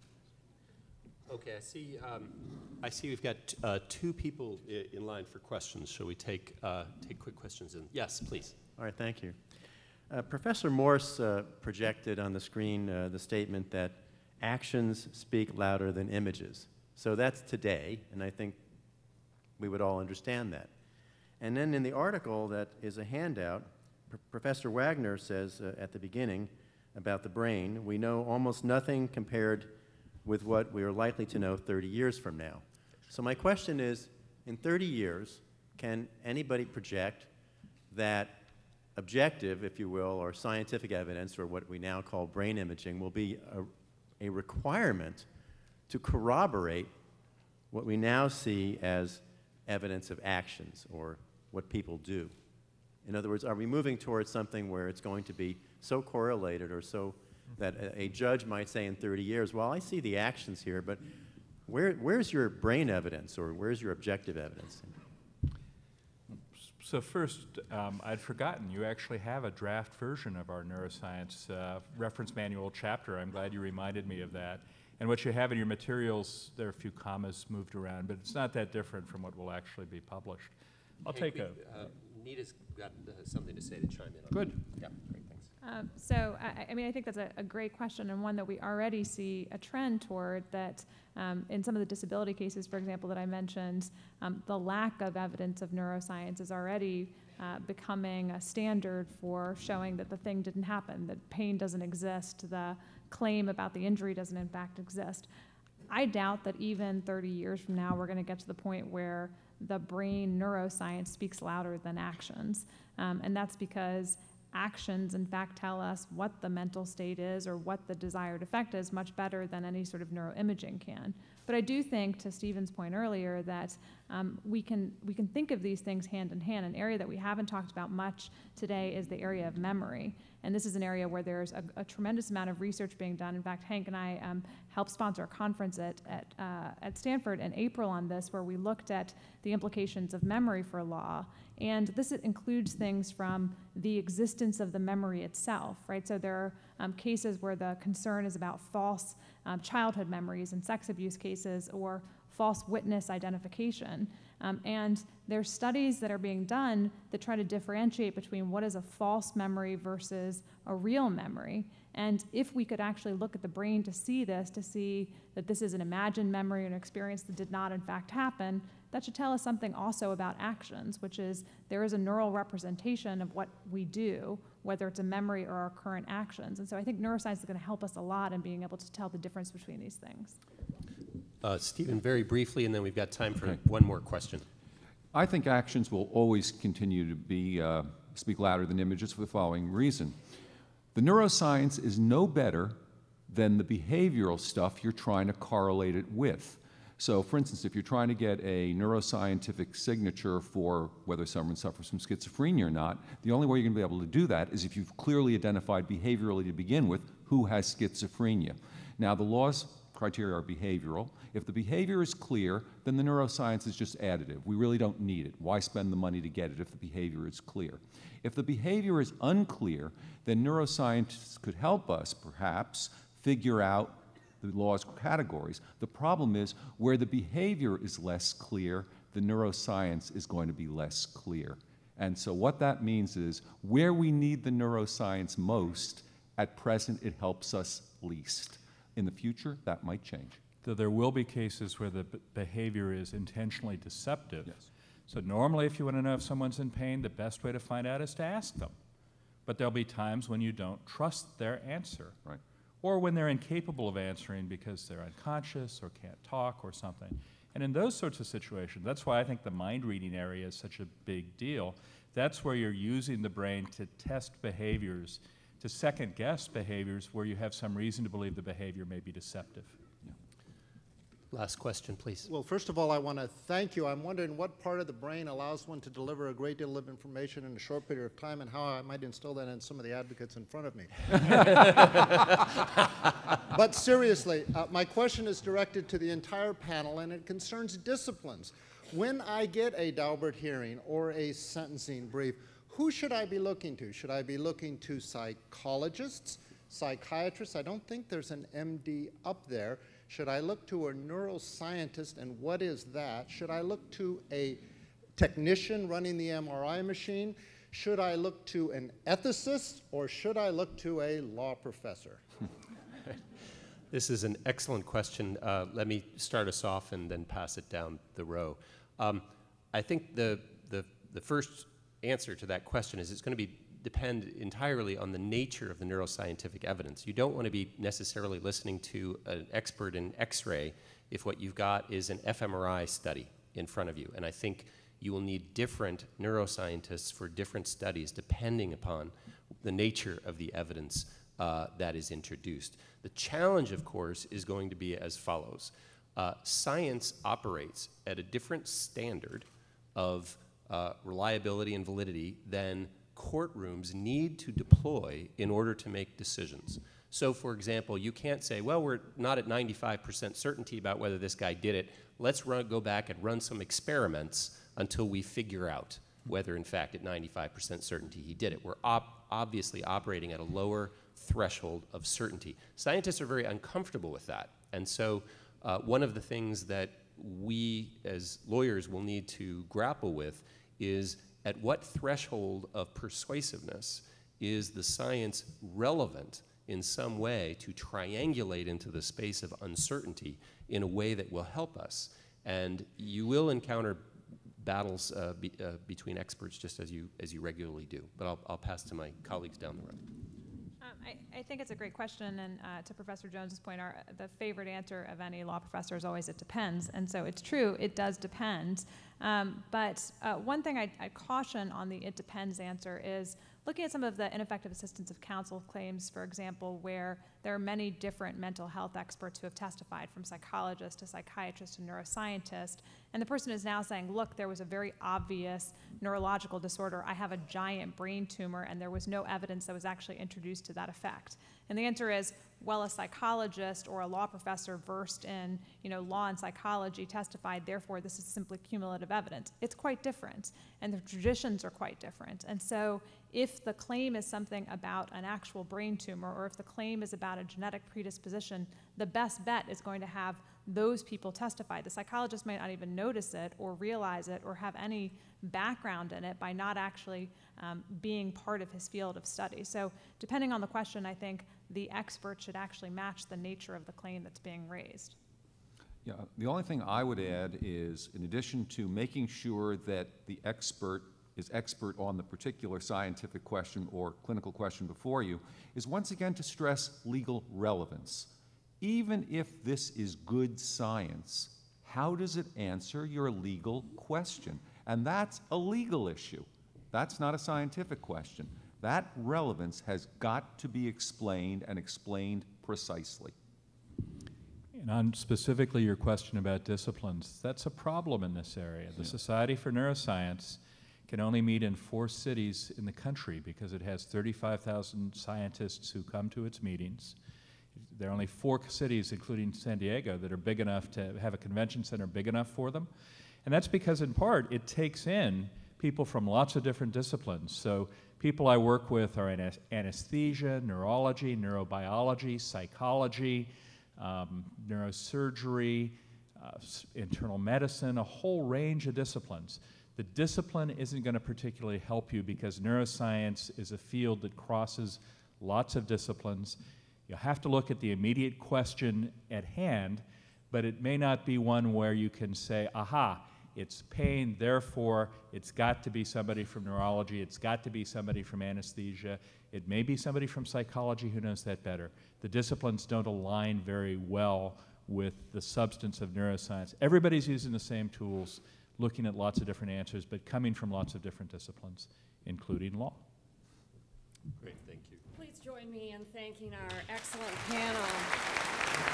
Okay, I see we've got two people in line for questions. Shall we take quick questions? Yes, please. All right, thank you. Professor Morse projected on the screen the statement that actions speak louder than images. So that's today, and I think we would all understand that. And then in the article that is a handout, Professor Wagner says at the beginning about the brain, we know almost nothing compared with what we are likely to know 30 years from now. So my question is, in 30 years, can anybody project that objective, if you will, or scientific evidence, or what we now call brain imaging, will be a requirement to corroborate what we now see as evidence of actions or what people do? In other words, are we moving towards something where it's going to be so correlated or so that a judge might say in 30 years, well, I see the actions here, but where's your brain evidence or where's your objective evidence? So first, I'd forgotten, you actually have a draft version of our neuroscience reference manual chapter. I'm glad you reminded me of that. And what you have in your materials, there are a few commas moved around, but it's not that different from what will actually be published. I'll take a... Nita's got something to say to chime in on. Good. Yeah, great, thanks. So, I mean, I think that's a great question, and one that we already see a trend toward, that in some of the disability cases, for example, that I mentioned, the lack of evidence of neuroscience is already becoming a standard for showing that the thing didn't happen, that pain doesn't exist, the claim about the injury doesn't in fact exist. I doubt that even 30 years from now we're going to get to the point where the brain neuroscience speaks louder than actions. And that's because actions, in fact, tell us what the mental state is or what the desired effect is much better than any sort of neuroimaging can. But I do think, to Stephen's point earlier, that we can think of these things hand in hand. An area that we haven't talked about much today is the area of memory. And this is an area where there's a tremendous amount of research being done. In fact, Hank and I helped sponsor a conference at Stanford in April on this, where we looked at the implications of memory for law. And this includes things from the existence of the memory itself, right? So there are cases where the concern is about false childhood memories and sex abuse cases, or false witness identification. And there's studies that are being done that try to differentiate between what is a false memory versus a real memory. And if we could actually look at the brain to see this, to see that this is an imagined memory or an experience that did not in fact happen, that should tell us something also about actions, which is there is a neural representation of what we do, whether it's a memory or our current actions. And so I think neuroscience is going to help us a lot in being able to tell the difference between these things. Stephen, very briefly, and then we've got time for one more question. I think actions will always continue to be speak louder than images for the following reason. The neuroscience is no better than the behavioral stuff you're trying to correlate it with. So, for instance, if you're trying to get a neuroscientific signature for whether someone suffers from schizophrenia or not, the only way you're going to be able to do that is if you've clearly identified behaviorally to begin with who has schizophrenia. Now, the law's criteria are behavioral. If the behavior is clear, then the neuroscience is just additive. We really don't need it. Why spend the money to get it if the behavior is clear? If the behavior is unclear, then neuroscientists could help us, perhaps, figure out the law's categories. The problem is, where the behavior is less clear, the neuroscience is going to be less clear. And so what that means is, where we need the neuroscience most, at present it helps us least. In the future, that might change. So there will be cases where the behavior is intentionally deceptive. Yes. So normally, if you want to know if someone's in pain, the best way to find out is to ask them. But there'll be times when you don't trust their answer. Right. Or when they're incapable of answering because they're unconscious or can't talk or something. And in those sorts of situations, that's why I think the mind reading area is such a big deal. That's where you're using the brain to test behaviors, to second guess behaviors where you have some reason to believe the behavior may be deceptive. Last question, please. Well, first of all, I want to thank you. I'm wondering what part of the brain allows one to deliver a great deal of information in a short period of time, and how I might instill that in some of the advocates in front of me. But seriously, my question is directed to the entire panel, and it concerns disciplines. When I get a Daubert hearing or a sentencing brief, who should I be looking to? Should I be looking to psychologists, psychiatrists? I don't think there's an MD up there. Should I look to a neuroscientist, and what is that? Should I look to a technician running the MRI machine? Should I look to an ethicist, or should I look to a law professor? This is an excellent question. Let me start us off and then pass it down the row. I think the first answer to that question is it's going to depend entirely on the nature of the neuroscientific evidence. You don't want to be necessarily listening to an expert in X-ray if what you've got is an fMRI study in front of you. And I think you will need different neuroscientists for different studies depending upon the nature of the evidence that is introduced. The challenge, of course, is going to be as follows. Science operates at a different standard of reliability and validity than courtrooms need to deploy in order to make decisions. So, for example, you can't say, well, we're not at 95% certainty about whether this guy did it. Let's go back and run some experiments until we figure out whether, in fact, at 95% certainty he did it. We're obviously operating at a lower threshold of certainty. Scientists are very uncomfortable with that. And so one of the things that we as lawyers will need to grapple with is at what threshold of persuasiveness is the science relevant in some way to triangulate into the space of uncertainty in a way that will help us. And you will encounter battles between experts just as you regularly do. But I'll pass to my colleagues down the road. I think it's a great question, and to Professor Jones's point, the favorite answer of any law professor is always it depends. And so it's true, it does depend. But one thing I'd caution on the it depends answer is looking at some of the ineffective assistance of counsel claims, for example, where there are many different mental health experts who have testified, from psychologist to psychiatrist to neuroscientist, and the person is now saying, look, there was a very obvious neurological disorder. I have a giant brain tumor, and there was no evidence that was actually introduced to that effect. And the answer is, well, a psychologist or a law professor versed in law and psychology testified, therefore this is simply cumulative evidence. It's quite different, and the traditions are quite different. And so if the claim is something about an actual brain tumor, or if the claim is about a genetic predisposition, the best bet is going to have those people testify. The psychologist might not even notice it or realize it or have any background in it by not actually being part of his field of study. So depending on the question, I think the expert should actually match the nature of the claim that's being raised. Yeah, the only thing I would add is, in addition to making sure that the expert is expert on the particular scientific question or clinical question before you, is once again to stress legal relevance. Even if this is good science, how does it answer your legal question? And that's a legal issue. That's not a scientific question. That relevance has got to be explained, and explained precisely. And on specifically your question about disciplines, that's a problem in this area. The Society for Neuroscience can only meet in 4 cities in the country because it has 35,000 scientists who come to its meetings. There are only 4 cities, including San Diego, that are big enough to have a convention center big enough for them. And that's because, in part, it takes in people from lots of different disciplines. So people I work with are in anesthesia, neurology, neurobiology, psychology, neurosurgery, internal medicine, a whole range of disciplines. The discipline isn't going to particularly help you because neuroscience is a field that crosses lots of disciplines. You have to look at the immediate question at hand, but it may not be one where you can say, aha, it's pain, therefore it's got to be somebody from neurology, it's got to be somebody from anesthesia, it may be somebody from psychology who knows that better. The disciplines don't align very well with the substance of neuroscience. Everybody's using the same tools, looking at lots of different answers, but coming from lots of different disciplines, including law. Great, thank you. Please join me in thanking our excellent panel.